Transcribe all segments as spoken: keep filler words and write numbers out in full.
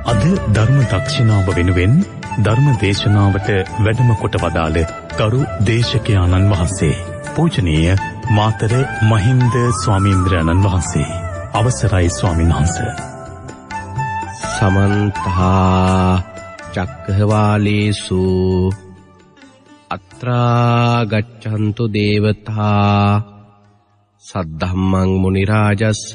අද ධර්ම දක්ෂිනාව වෙනුවෙන් ධර්ම දේශනාවට වැඩම කොට වදාළ ගරු දේශකයාණන් වහන්සේ පූජනීය මාතර මහින්ද ස්වාමීන්ද්‍රයන්න් වහන්සේ. අවසරයි ස්වාමීන් වහන්සේ. සමන්ත චක්කවාලේසු අත්‍රා ගච්ඡන්තු දේවතා සද්ධම්මං මුනි රාජස්ස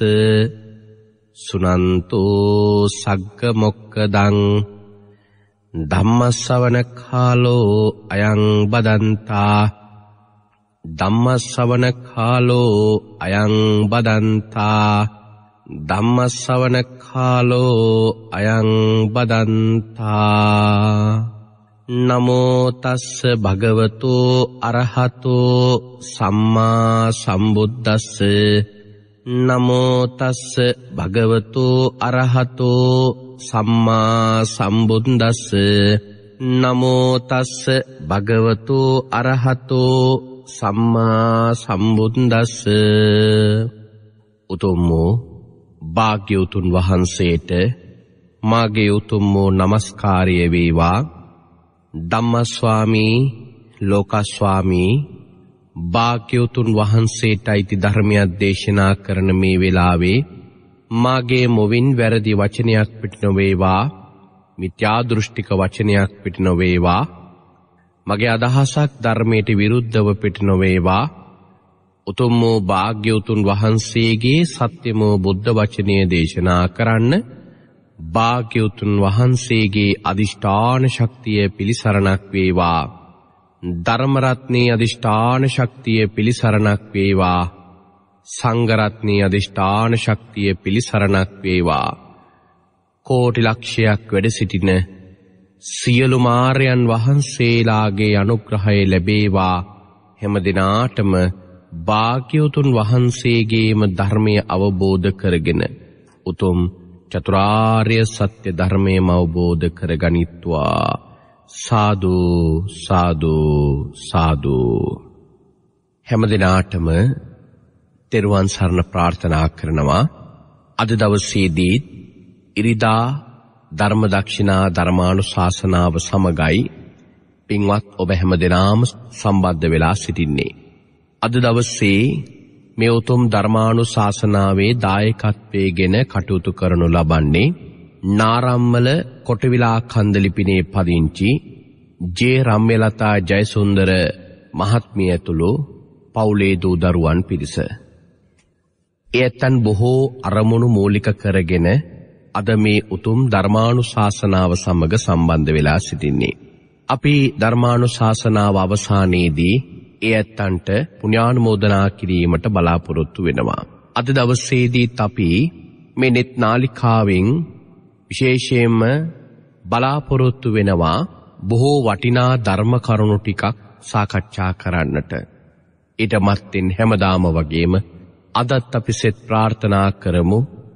සුනන්තෝ සග්ග මොක්කදං ධම්මස්සවන කාලෝ අයං බදන්තා ධම්මස්සවන කාලෝ අයං බදන්තා ධම්මස්සවන කාලෝ අයං බදන්තා. නමෝ තස්ස භගවතු අරහතෝ සම්මා සම්බුද්දස්ස නමෝ තස්ස භගවතු අරහතෝ සම්මා සම්බුද්දස්ස නමෝ තස්ස භගවතු අරහතෝ සම්මා සම්බුද්දස්ස. උතුම් වූ භාග්‍යවතුන් වහන්සේට මාගේ උතුම් වූ නමස්කාරය වේවා. ධම්මස්වාමී ලෝකස්වාමී භාග්‍යවතුන් වහන්සේට අයිති ධර්මයක් දේශනා කරන මේ වෙලාවේ මාගේ මොවින් වැරදි වචනයක් පිට නොවේවා, මිත්‍යා දෘෂ්ටික වචනයක් පිට නොවේවා, මගේ අදහසක් ධර්මයට විරුද්ධව පිට නොවේවා. උතුම් වූ භාග්‍යවතුන් වහන්සේගේ සත්‍යම බුද්ධ වචනය දේශනා කරන්න භාග්‍යවතුන් වහන්සේගේ අදිෂ්ඨාන ශක්තිය පිළිසරණක් වේවා. ධර්ම රත්නයේ අදිෂ්ඨාන ශක්තිය පිළිසරණක් වේවා. සංඝ රත්නයේ අදිෂ්ඨාන ශක්තිය පිළිසරණක් වේවා. කෝටි ලක්ෂයක් වැඩ සිටින සියලු මාර්යයන් වහන්සේලාගේ අනුග්‍රහය ලැබේවා. හැම දිනාටම භාග්‍යවතුන් වහන්සේගේම ධර්මය අවබෝධ කරගෙන උතුම් චතුරාර්ය සත්‍ය ධර්මයම අවබෝධ කරගනිත්වා. සාදු සාදු සාදු. හැම දිනාටම තෙරුවන් සරණ ප්‍රාර්ථනා කරනවා. අද දවසේදී ඉරිදා ධර්ම දක්ෂිනා ධර්මානුශාසනාව සමගයි පින්වත් ඔබ හැම දෙනාම සම්බන්ධ වෙලා සිටින්නේ. අද දවසේ මේ උතුම් ධර්මානුශාසනාවේ දායකත්වයෙන් කටයුතු කරනු ලබන්නේ නාරම්මල කොටවිලා කන්දලිපිනේ පදිංචි ජේ රම්‍යලතා ජයසුන්දර මහත්මිය ඇතුළු පවුලේ දූ දරුවන් පිරිස. එයත්න් බොහෝ අරමුණු මූලික කරගෙන අද මේ උතුම් ධර්මානුශාසනාව සමග සම්බන්ධ වෙලා සිටින්නේ. අපි ධර්මානුශාසනාව අවසානයේදී එයත්න්ට පුණ්‍යානුමෝදනා කිරීමට බලාපොරොත්තු වෙනවා. අද දවසේදීත් අපි මේ නෙත් නාලිකාවෙන් විශේෂයෙන්ම බලාපොරොත්තු වෙනවා බොහෝ වටිනා ධර්ම කරුණු ටිකක් සාකච්ඡා කරන්නට. ඊට මත්තෙන් හැමදාම වගේම අදත් අපි සෙත් ප්‍රාර්ථනා කරමු.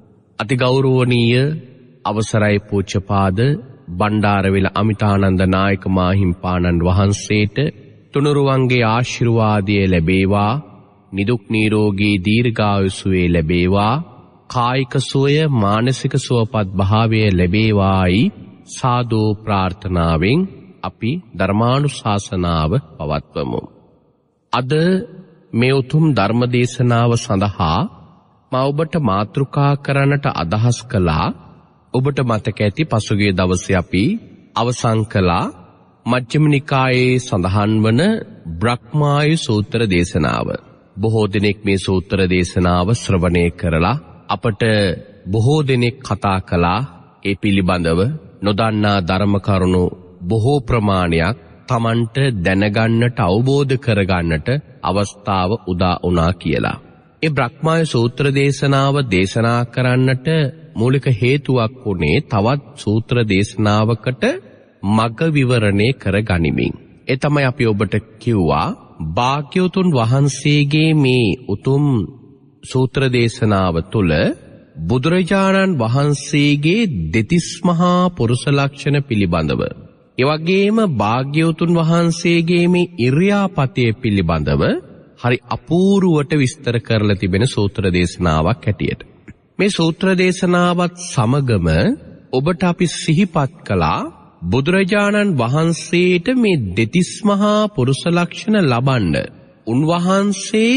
අතිගෞරවනීය අවසරයි පූජ්‍යපාද බණ්ඩාරවිල අමිතානන්ද නායක මාහිම්පාණන් වහන්සේට තුනුරුවන්ගේ ආශිර්වාදය ලැබේවා. නිදුක් නිරෝගී දීර්ඝායුෂ ලැබේවා. කායික සුවය මානසික සුවපත් භාවය ලැබේවායි සාදු ප්‍රාර්ථනාවෙන් අපි ධර්මානුශාසනාව පවත්වමු. අද මේ උතුම් ධර්ම දේශනාව සඳහා මා ඔබට මාතෘකා කරන්නට අදහස් කළා. ඔබට මතක ඇති පසුගිය දවසේ අපි අවසන් කළා මජ්ක්‍ධිම නිකායේ සඳහන් වන බ්‍රහ්මායු සූත්‍ර දේශනාව. බොහෝ දෙනෙක් මේ සූත්‍ර දේශනාව ශ්‍රවණය කරලා අපට බොහෝ දෙනෙක් කතා කළා. ඒ පිළිබඳව නොදන්නා ධර්ම කරුණු බොහෝ ප්‍රමාණයක් Tamanට දැනගන්නට අවබෝධ කරගන්නට අවස්ථාව උදා වුණා කියලා. ඒ බ්‍රහ්මායු සූත්‍ර දේශනාව දේශනා කරන්නට මූලික හේතුවක් වුණේ තවත් සූත්‍ර දේශනාවකට මග විවරණය කර ගනිමින්. ඒ තමයි අපි ඔබට කිව්වා භාග්‍යවතුන් වහන්සේගේ මේ උතුම් සූත්‍ර දේශනාව තුළ බුදුරජාණන් වහන්සේගේ දෙතිස් මහා පුරුෂ ලක්ෂණ පිළිබඳව, ඒ වගේම භාග්‍යවතුන් වහන්සේගේ මේ ඉර්යාපතය පිළිබඳව හරි අපූර්වට විස්තර කරලා තිබෙන සූත්‍ර දේශනාවක් හැටියට මේ සූත්‍ර දේශනාවත් සමගම ඔබට අපි සිහිපත් කළා බුදුරජාණන් වහන්සේට මේ දෙතිස් මහා පුරුෂ ලක්ෂණ ලබන්න උන්වහන්සේ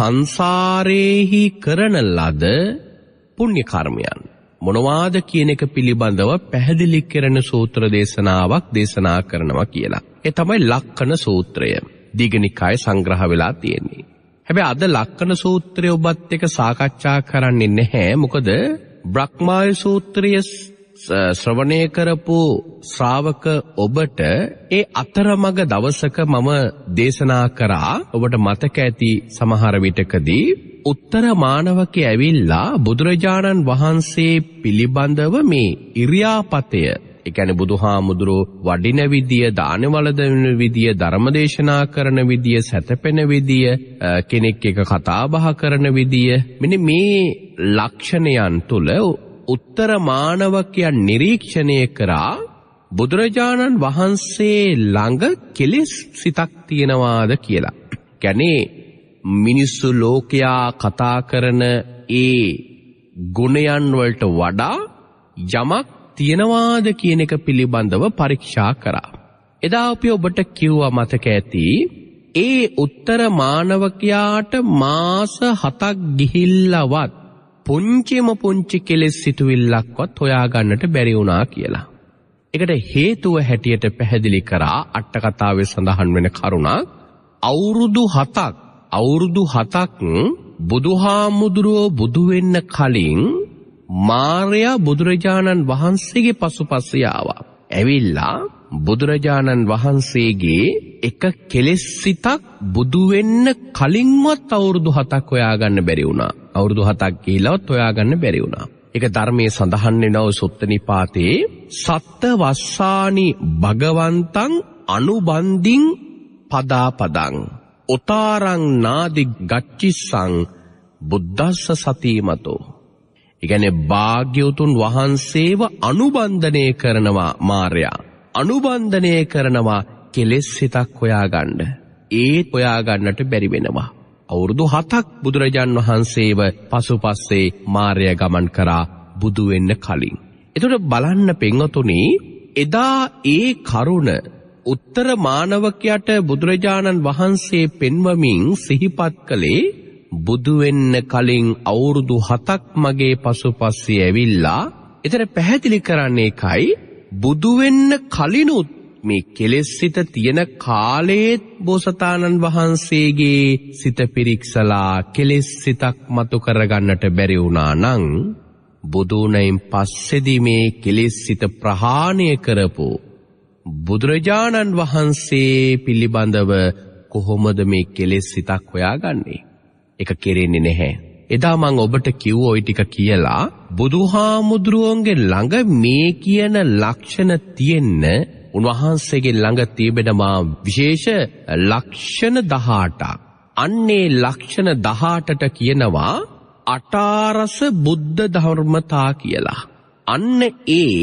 සංසාරේහි කරන ලද පුණ්‍ය කර්මයන් මොනවාද කියන එක පිළිබඳව පැහැදිලි කරන සූත්‍ර දේශනාවක් දේශනා කරනවා කියලා. ඒ තමයි ලක්කන සූත්‍රය. දීඝනිකායේ සංග්‍රහ වෙලා තියෙන්නේ. හැබැයි අද ලක්කන සූත්‍රය ඔබත් එක්ක සාකච්ඡා කරන්නේ නැහැ. මොකද බ්‍රහ්මාය සූත්‍රය ශ්‍රවණය කරපු ශ්‍රාවක ඔබට ඒ අතරමඟ දවසක මම දේශනා කරා. ඔබට මතක ඇති සමහර විටකදී උත්තර මානවකේ ඇවිල්ලා බුදුරජාණන් වහන්සේ පිළිබඳව මේ ඉරියාපතය, ඒ කියන්නේ බුදුහාමුදුරෝ වඩින විදිය, දානවල දෙන විදිය, ධර්මදේශනා කරන විදිය, සැතපෙන විදිය, කෙනෙක් එක කතා බහ කරන විදිය, මෙන්න මේ ලක්ෂණයන් තුල උත්තර මානවකයන් නිරීක්ෂණය කරා බුදුරජාණන් වහන්සේ ළඟ කෙලෙස් සිතක් තියෙනවාද කියලා. කියන්නේ මිනිස්සු ලෝකයා කතා කරන ඒ ගුණයන් වලට වඩා යමක් තියෙනවාද කියන එක පිළිබඳව පරීක්ෂා කරා. එදා අපි ඔබට කිව්වා මතක ඇති ඒ උත්තර මානවකයාට මාස හතක් ගිහිල්ලවත් පුංචිම පුංචි කෙලෙස් සිතුවිල්ලක්වත් හොයාගන්නට බැරි වුණා කියලා. ඒකට හේතුව හැටියට පැහැදිලි කරා අට කතාවේ සඳහන් වෙන කරුණක්. අවුරුදු හතක් අවුරුදු හතක් බුදුහාමුදුරුවෝ බුදු වෙන්න කලින් මාර්යා බුදුරජාණන් වහන්සේගේ පසුපස්සේ ආවා. ඇවිල්ලා බුදුරජාණන් වහන්සේගේ එක කෙලෙස් සිතක් බුදු වෙන්න කලින්වත් අවුරුදු හතක් හොයාගන්න බැරි වුණා. අවුරුදු හතක් ගිහිලවත් හොයාගන්න බැරි වුණා. ඒක ධර්මයේ සඳහන් වෙනව සුත්ත නිපාතේ සත්ත වස්සානි භගවන්තං අනුබන්දින් පදාපදං උතාරං නාදි ගච්චිස්සං බුද්දස්ස සතිමතෝ. ඒ කියන්නේ භාග්‍යවතුන් වහන්සේව අනුබන්ධනය කරනවා මාර්යා. අනුබන්ධනය කරනවා කෙලෙස් සිතක් හොයාගන්න. ඒ හොයාගන්නට බැරි වෙනවා. අවුරුදු හතක් බුදුරජාන් වහන්සේව පසුපස්සේ මාර්යා ගමන් කරා බුදු වෙන්න කලින්. එතකොට බලන්න පින්වතුනි, එදා ඒ කරුණ උත්තර මානවකයට බුදුරජාණන් වහන්සේ පෙන්වමින් සිහිපත් කළේ බුදු වෙන්න කලින් අවුරුදු හතක් මගේ පසුපස්සේ ඇවිල්ලා එතන පැහැදිලි කරන්නේ එකයි, බුදු වෙන්න කලිනුත් මේ කෙලෙස් සිත තියෙන කාලයේත් බෝසතාණන් වහන්සේගේ සිත පිරික්සලා කෙලෙස් සිතක් මතු කරගන්නට බැරි වුණා නම් බුදුණයින් පස්සේදී මේ කෙලෙස් සිත ප්‍රහාණය කරපු බුදුරජාණන් වහන්සේ පිළිබඳව කොහොමද මේ කෙලෙස් සිතක් හොයාගන්නේ? ඒක කෙරෙන්නේ නැහැ. එදා මම ඔබට කිව්ව ওই ටික කියලා බුදුහාමුදුරුවන්ගේ ළඟ මේ කියන ලක්ෂණ තියෙන්න උන්වහන්සේගේ ළඟ තිබෙනවා විශේෂ ලක්ෂණ දහඅටක්. අන්නේ ලක්ෂණ දහඅටට කියනවා අටාරස බුද්ධ ධර්මතා කියලා. අන්න ඒ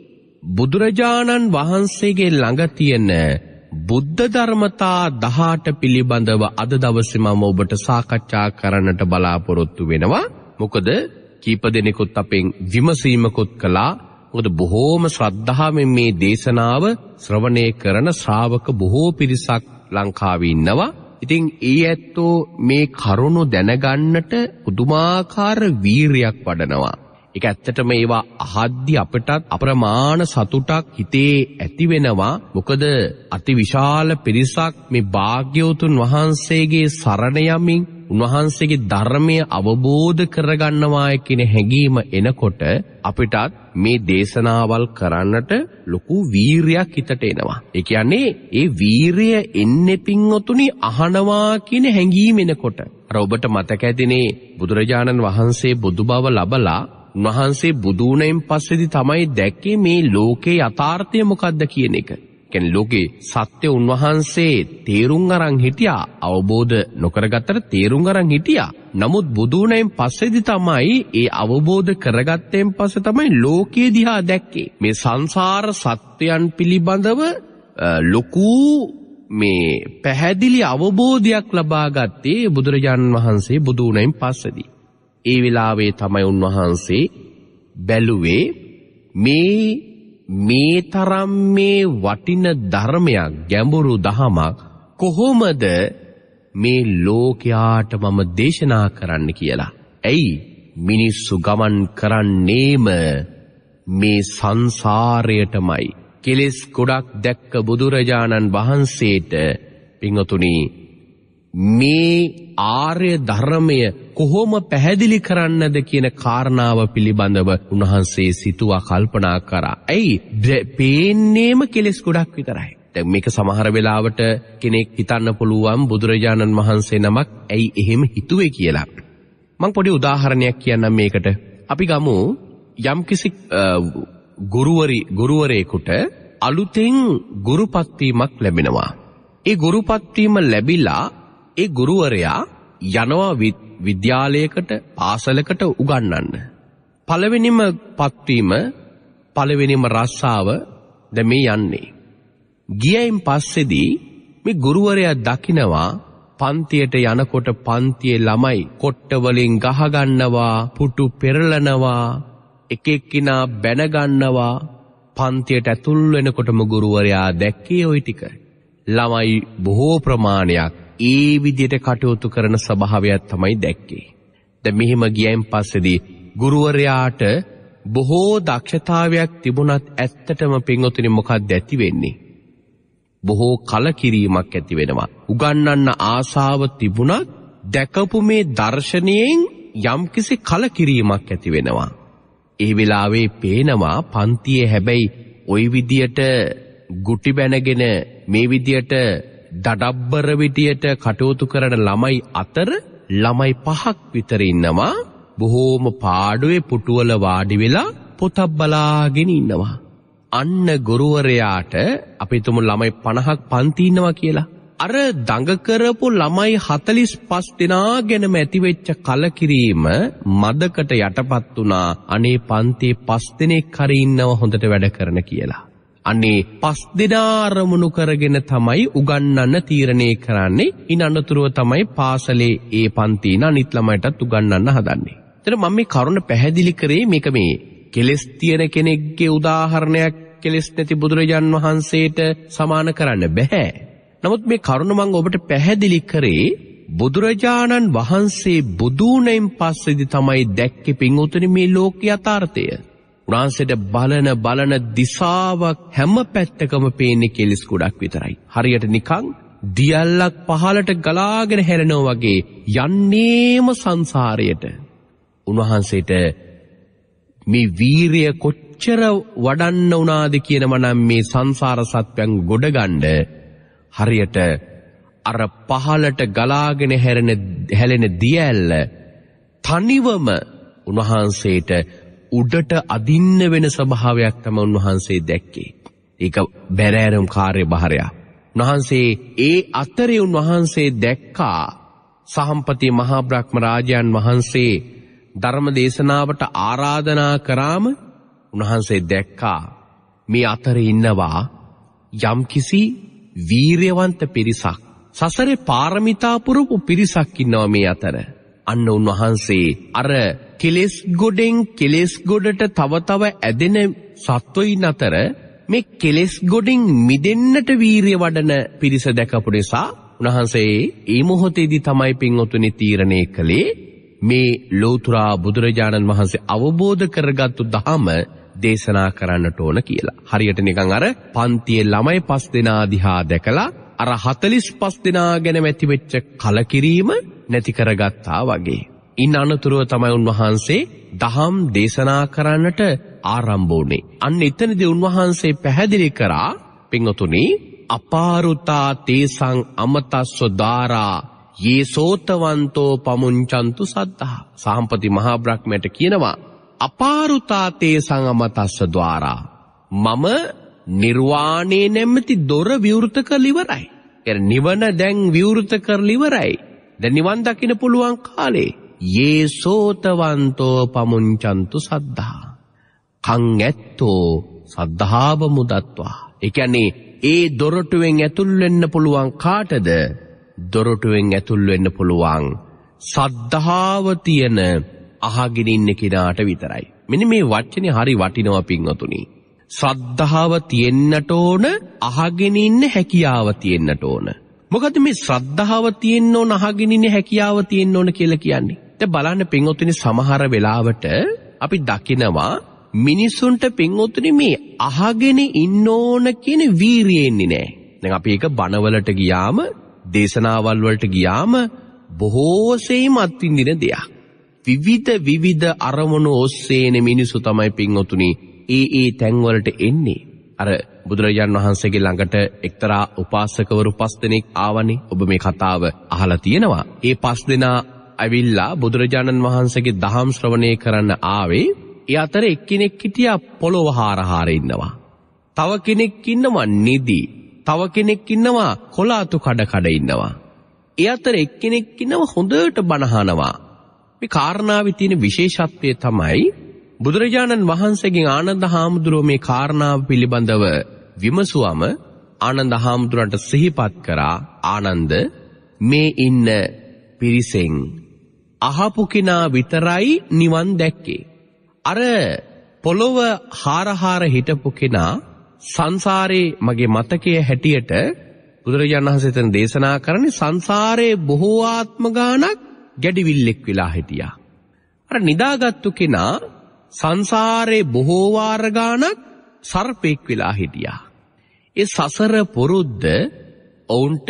බුදුරජාණන් වහන්සේගේ ළඟ තියෙන බුද්ධ ධර්මතා දහඅට පිළිබඳව අද දවසේ මම ඔබට සාකච්ඡා කරන්නට බලාපොරොත්තු වෙනවා. මොකද කීප දෙනෙකුත් අපෙන් විමසීමකුත් කළා. මොකද බොහෝම ශ්‍රද්ධාවෙන් මේ දේශනාව ශ්‍රවණය කරන ශ්‍රාවක බොහෝ පිරිසක් ලංකාවේ ඉන්නවා. ඉතින් ඒ ඇත්තෝ මේ කරුණු දැනගන්නට පුදුමාකාර වීරියක් වඩනවා. ඒක ඇත්තටම ඒවා අහද්දි අපටත් අප්‍රමාණ සතුටක් හිතේ ඇති වෙනවා. මොකද අතිවිශාල පිරිසක් මේ භාග්‍යවතුන් වහන්සේගේ සරණ යමින් උන්වහන්සේගේ ධර්මය අවබෝධ කරගන්නවා කියන හැඟීම එනකොට අපිටත් මේ දේශනාවල් කරන්නට ලොකු වීරියක් හිතට එනවා. ඒ කියන්නේ ඒ වීරිය එන්නේ පින්වතුනි අහනවා කියන හැඟීම එනකොට. අර ඔබට මතක ඇතිනේ බුදුරජාණන් වහන්සේ බුදු බව ලබලා උන්වහන්සේ බුදු වුණෙන් පස්සේදී තමයි දැක්කේ මේ ලෝකේ යථාර්ථය මොකක්ද කියන එක. කියන්නේ ලෝකේ සත්‍ය උන්වහන්සේ තේරුම් අරන් හිටියා, අවබෝධ නොකරගත්තට තේරුම් අරන් හිටියා. නමුත් බුදු වුණෙන් පස්සේදී තමයි ඒ අවබෝධ කරගත්තෙන් පස්සේ තමයි ලෝකේ දිහා දැක්කේ. මේ සංසාර සත්‍යයන් පිළිබඳව ලොකු මේ පැහැදිලි අවබෝධයක් ලබා ගත්තේ බුදුරජාණන් වහන්සේ බුදු වුණෙන් පස්සේදී. ඒ වෙලාවේ තමයි උන්වහන්සේ බැලුවේ මේ මේ තරම් මේ වටින ධර්මයක් ගැඹුරු දහමක් කොහොමද මේ ලෝකයාට මම දේශනා කරන්න කියලා. ඇයි මිනිස්සු ගමන් කරන්නේම මේ සංසාරයටමයි. කෙලෙස් ගොඩක් දැක්ක බුදුරජාණන් වහන්සේට පින්වතුනි මේ ආර්ය ධර්මය කොහොම පැහැදිලි කරන්නද කියන කාරණාව පිළිබඳව උන්වහන්සේ සිතුවා කල්පනා කරා. ඇයි පේන්නේම කෙලෙස් ගොඩක් විතරයි. දැන් මේක සමහර වෙලාවට කෙනෙක් හිතන්න පුළුවන් බුදුරජාණන් වහන්සේ නමක් ඇයි එහෙම හිතුවේ කියලා. මම පොඩි උදාහරණයක් කියන්නම් මේකට. අපි ගමු යම්කිසි ගුරුවරි ගුරුවරයෙකුට අලුතෙන් ගුරුපත් වීමක් ලැබෙනවා. ඒ ගුරුපත් වීම ලැබිලා ඒ ගුරුවරයා යනවා විද්‍යාලයකට පාසලකට උගන්වන්න. පළවෙනිම පත්වීම පළවෙනිම රස්සාව දැන් මේ යන්නේ. ගියයින් පස්සේදී මේ ගුරුවරයා දකිනවා පන්තියට යනකොට පන්තියේ ළමයි කොට්ට වලින් ගහ ගන්නවා, පුටු පෙරලනවා, එක එක්කිනා බැන ගන්නවා. පන්තියට ඇතුල් වෙනකොටම ගුරුවරයා දැක්කේ ওই ටික. ළමයි බොහෝ ප්‍රමාණයක් ඒ විදිහට කටයුතු කරන ස්වභාවයක් තමයි දැක්කේ. දැන් මෙහිම ගියයින් පස්සේදී ගුරුවරයාට බොහෝ දක්ෂතාවයක් තිබුණත් ඇත්තටම පින්වතුනි මොකක්ද ඇති වෙන්නේ? බොහෝ කලකිරීමක් ඇති වෙනවා. උගන්වන්න ආසාව තිබුණත් දැකපු මේ දර්ශනයෙන් යම්කිසි කලකිරීමක් ඇති වෙනවා. ඒ වෙලාවේ පේනවා පන්තියේ හැබැයි ওই විදියට ගුටි බැනගෙන මේ විදියට දඩබ්බර විදියට කටයුතු කරන ළමයි අතර ළමයි පහක් විතර ඉන්නවා. බොහෝම පාඩුවේ පුටුවල වාඩි වෙලා පොතක් බලාගෙන ඉන්නවා. අන්න ගුරුවරයාට අපි තුමු ළමයි පනහක් පන්ති ඉන්නවා කියලා. අර දඟ කරපු ළමයි හතළිස් පහ දෙනා ගැනම ඇතිවෙච්ච කලකිරීම මදකට යටපත් වුණා. අනේ පන්තියේ පස් දෙනෙක් හරි ඉන්නව හොඳට වැඩ කරන කියලා. අනේ පස් දෙනා අරමුණු කරගෙන තමයි උගන්වන්න තීරණය කරන්නේ. ඉන් අනතුරුව තමයි පාසලේ ඒ පන්තින අනිත් ළමයිටත් උගන්වන්න හදන්නේ. එතන මම මේ කරුණ පැහැදිලි කරේ මේක මේ කෙලස් තියෙන කෙනෙක්ගේ උදාහරණයක් කෙලස් නැති බුදුරජාන් වහන්සේට සමාන කරන්න බෑ. නමුත් මේ කරුණ මම ඔබට පැහැදිලි කරේ බුදුරජාණන් වහන්සේ බුදුනෙන් පස්සේදී තමයි දැක්කේ පින්වතුනි මේ ලෝක යථාර්ථය. උන්වහන්සේට බලන බලන දිශාවක් හැම පැත්තකම පේන්නේ කෙලස් ගොඩක් විතරයි. හරියට නිකන් දියල්ලක් පහලට ගලාගෙන හැරෙනවා වගේ යන්නේම සංසාරයට. උන්වහන්සේට මේ වීරිය කොච්චර වඩන්න උනාද කියනම නම් මේ සංසාර සත්‍යයන් ගොඩගන්න හරියට අර පහලට ගලාගෙන හැරෙන හැලෙන දියැල්ල තනිවම උන්වහන්සේට උඩට අදින්න වෙන ස්වභාවයක් තමයි උන්වහන්සේ දැක්කේ. ඒක බැරෑරුම් කාර්යභාරය. උන්වහන්සේ ඒ අතරේ උන්වහන්සේ දැක්කා සහම්පති මහා බ්‍රහ්ම රාජයන් වහන්සේ ධර්ම දේශනාවට ආරාධනා කරාම උන්වහන්සේ දැක්කා මේ අතරේ ඉන්නවා යම්කිසි වීරයවන්ත පිරිසක්. සසරේ පාරමිතා පුරපු පිරිසක් ඉන්නවා මේ අතර. අන්න උන්වහන්සේ අර කෙලෙස් ගොඩෙන් කෙලෙස් ගොඩට තව තව ඇදෙන සත්වයින් අතර මේ කෙලෙස් ගොඩෙන් මිදෙන්නට වීරිය වඩන පිරිස දැකපු නිසා උන්වහන්සේ ඒ මොහොතේදී තමයි පින්වතුනි තීරණය කළේ මේ ලෝතුරා බුදුරජාණන් වහන්සේ අවබෝධ කරගත්තු ධහම දේශනා කරන්නට ඕන කියලා. හරියට නිකන් අර පන්තියේ ළමයි පස් දෙනා දිහා දැකලා අර හතළිස් පහ දෙනා ගැන ඇතිවෙච්ච කලකිරීම නැති කරගත්තා වගේ. ඉන් අනතුරුව තමයි උන්වහන්සේ දහම් දේශනා කරන්නට ආරම්භ වුණේ. අන්න එතනදී උන්වහන්සේ පැහැදිලි කරා පින්වතුනි අපාරුතා තේසං අමතස්ස දාරා යේ සෝතවන්තෝ පමුංචන්තු සද්ධා. සාම්පති මහා බ්‍රහ්මයට කියනවා අපාරුතා තේසං අමතස්ස ද්වාරා මම නිර්වාණේ නැමැති දොර විවෘත කරලා ඉවරයි. ඒ නිවන දැන් විවෘත කරලා ඉවරයි. දැන් නිවන් දකින්න පුළුවන් කාලේ යේ සෝතවන්තෝ පමුංචන්තු සද්ධා. කන් ඇත්තෝ සද්ධාව මුදත්වා. ඒ කියන්නේ ඒ දොරටුවෙන් ඇතුල් වෙන්න පුළුවන් කාටද? දොරටුවෙන් ඇතුල් වෙන්න පුළුවන් සද්ධාව තියෙන අහගෙන ඉන්න කෙනාට විතරයි. මෙන්න මේ වචනේ හරි වටිනවා පින්වතුනි. ශ්‍රද්ධාව තියෙන්නට ඕන, අහගෙන ඉන්න හැකියාව තියෙන්නට ඕන. මොකද මේ ශ්‍රද්ධාව තියෙන්න ඕන, අහගෙන ඉන්න හැකියාව තියෙන්න ඕන කියලා කියන්නේ. දැන් බලන්න පින්වතුනි, සමහර වෙලාවට අපි දකිනවා මිනිසුන්ට පින්වතුනි මේ අහගෙන ඉන්න ඕන කියන වීරිය එන්නේ නැහැ. දැන් අපි ඒක බණවලට ගියාම, දේශනාවල් වලට ගියාම බොහෝ සෙයින් අත්විඳින දෙයක්. විවිධ විවිධ අරමුණු ඔස්සේන මිනිසු තමයි පින්වතුනි ඒ ඒ තැන් වලට එන්නේ. අර බුදුරජාණන් වහන්සේගේ ළඟට එක්තරා උපාසකවරු පස් දෙනෙක් ආවනේ. ඔබ මේ කතාව අහලා තියෙනවා. ඒ පස් දෙනා ඇවිල්ලා බුදුරජාණන් වහන්සේගේ දහම් ශ්‍රවණය කරන්න ආවේ. ඒ අතර එක්කෙනෙක් හිටියා පොළොව හාරහාර ඉන්නවා. තව කෙනෙක් ඉන්නවා නිදි. තව කෙනෙක් ඉන්නවා කොලාතු කඩ කඩ ඉන්නවා. ඒ අතර එක්කෙනෙක් ඉන්නවා හොඳට බණහනවා. මේ කාරණාවේ තියෙන විශේෂත්වය තමයි බුදුරජාණන් වහන්සේගෙන් ආනන්ද හාමුදුරුවෝ මේ කාරණාව පිළිබඳව විමසුවම ආනන්ද හාමුදුරන්ට සිහිපත් කරා, ආනන්ද මේ ඉන්න පිරිසෙන් අහපු කෙනා විතරයි නිවන් දැක්කේ. අර පොළොව හාරහාර හිටපු කෙනා සංසාරේ මගේ මතකයේ හැටියට බුදුරජාණන් වහන්සේ තන දේශනා කරන්නේ සංසාරේ බොහෝ ආත්ම ගානක් ගැඩිවිල්ලෙක් වෙලා හිටියා. අර නිදාගත්තු කෙනා සංසාරේ බොහෝ වාර ගානක් සර්පෙක් වෙලා හිටියා. ඒ සසර පුරුද්ද ඔවුන්ට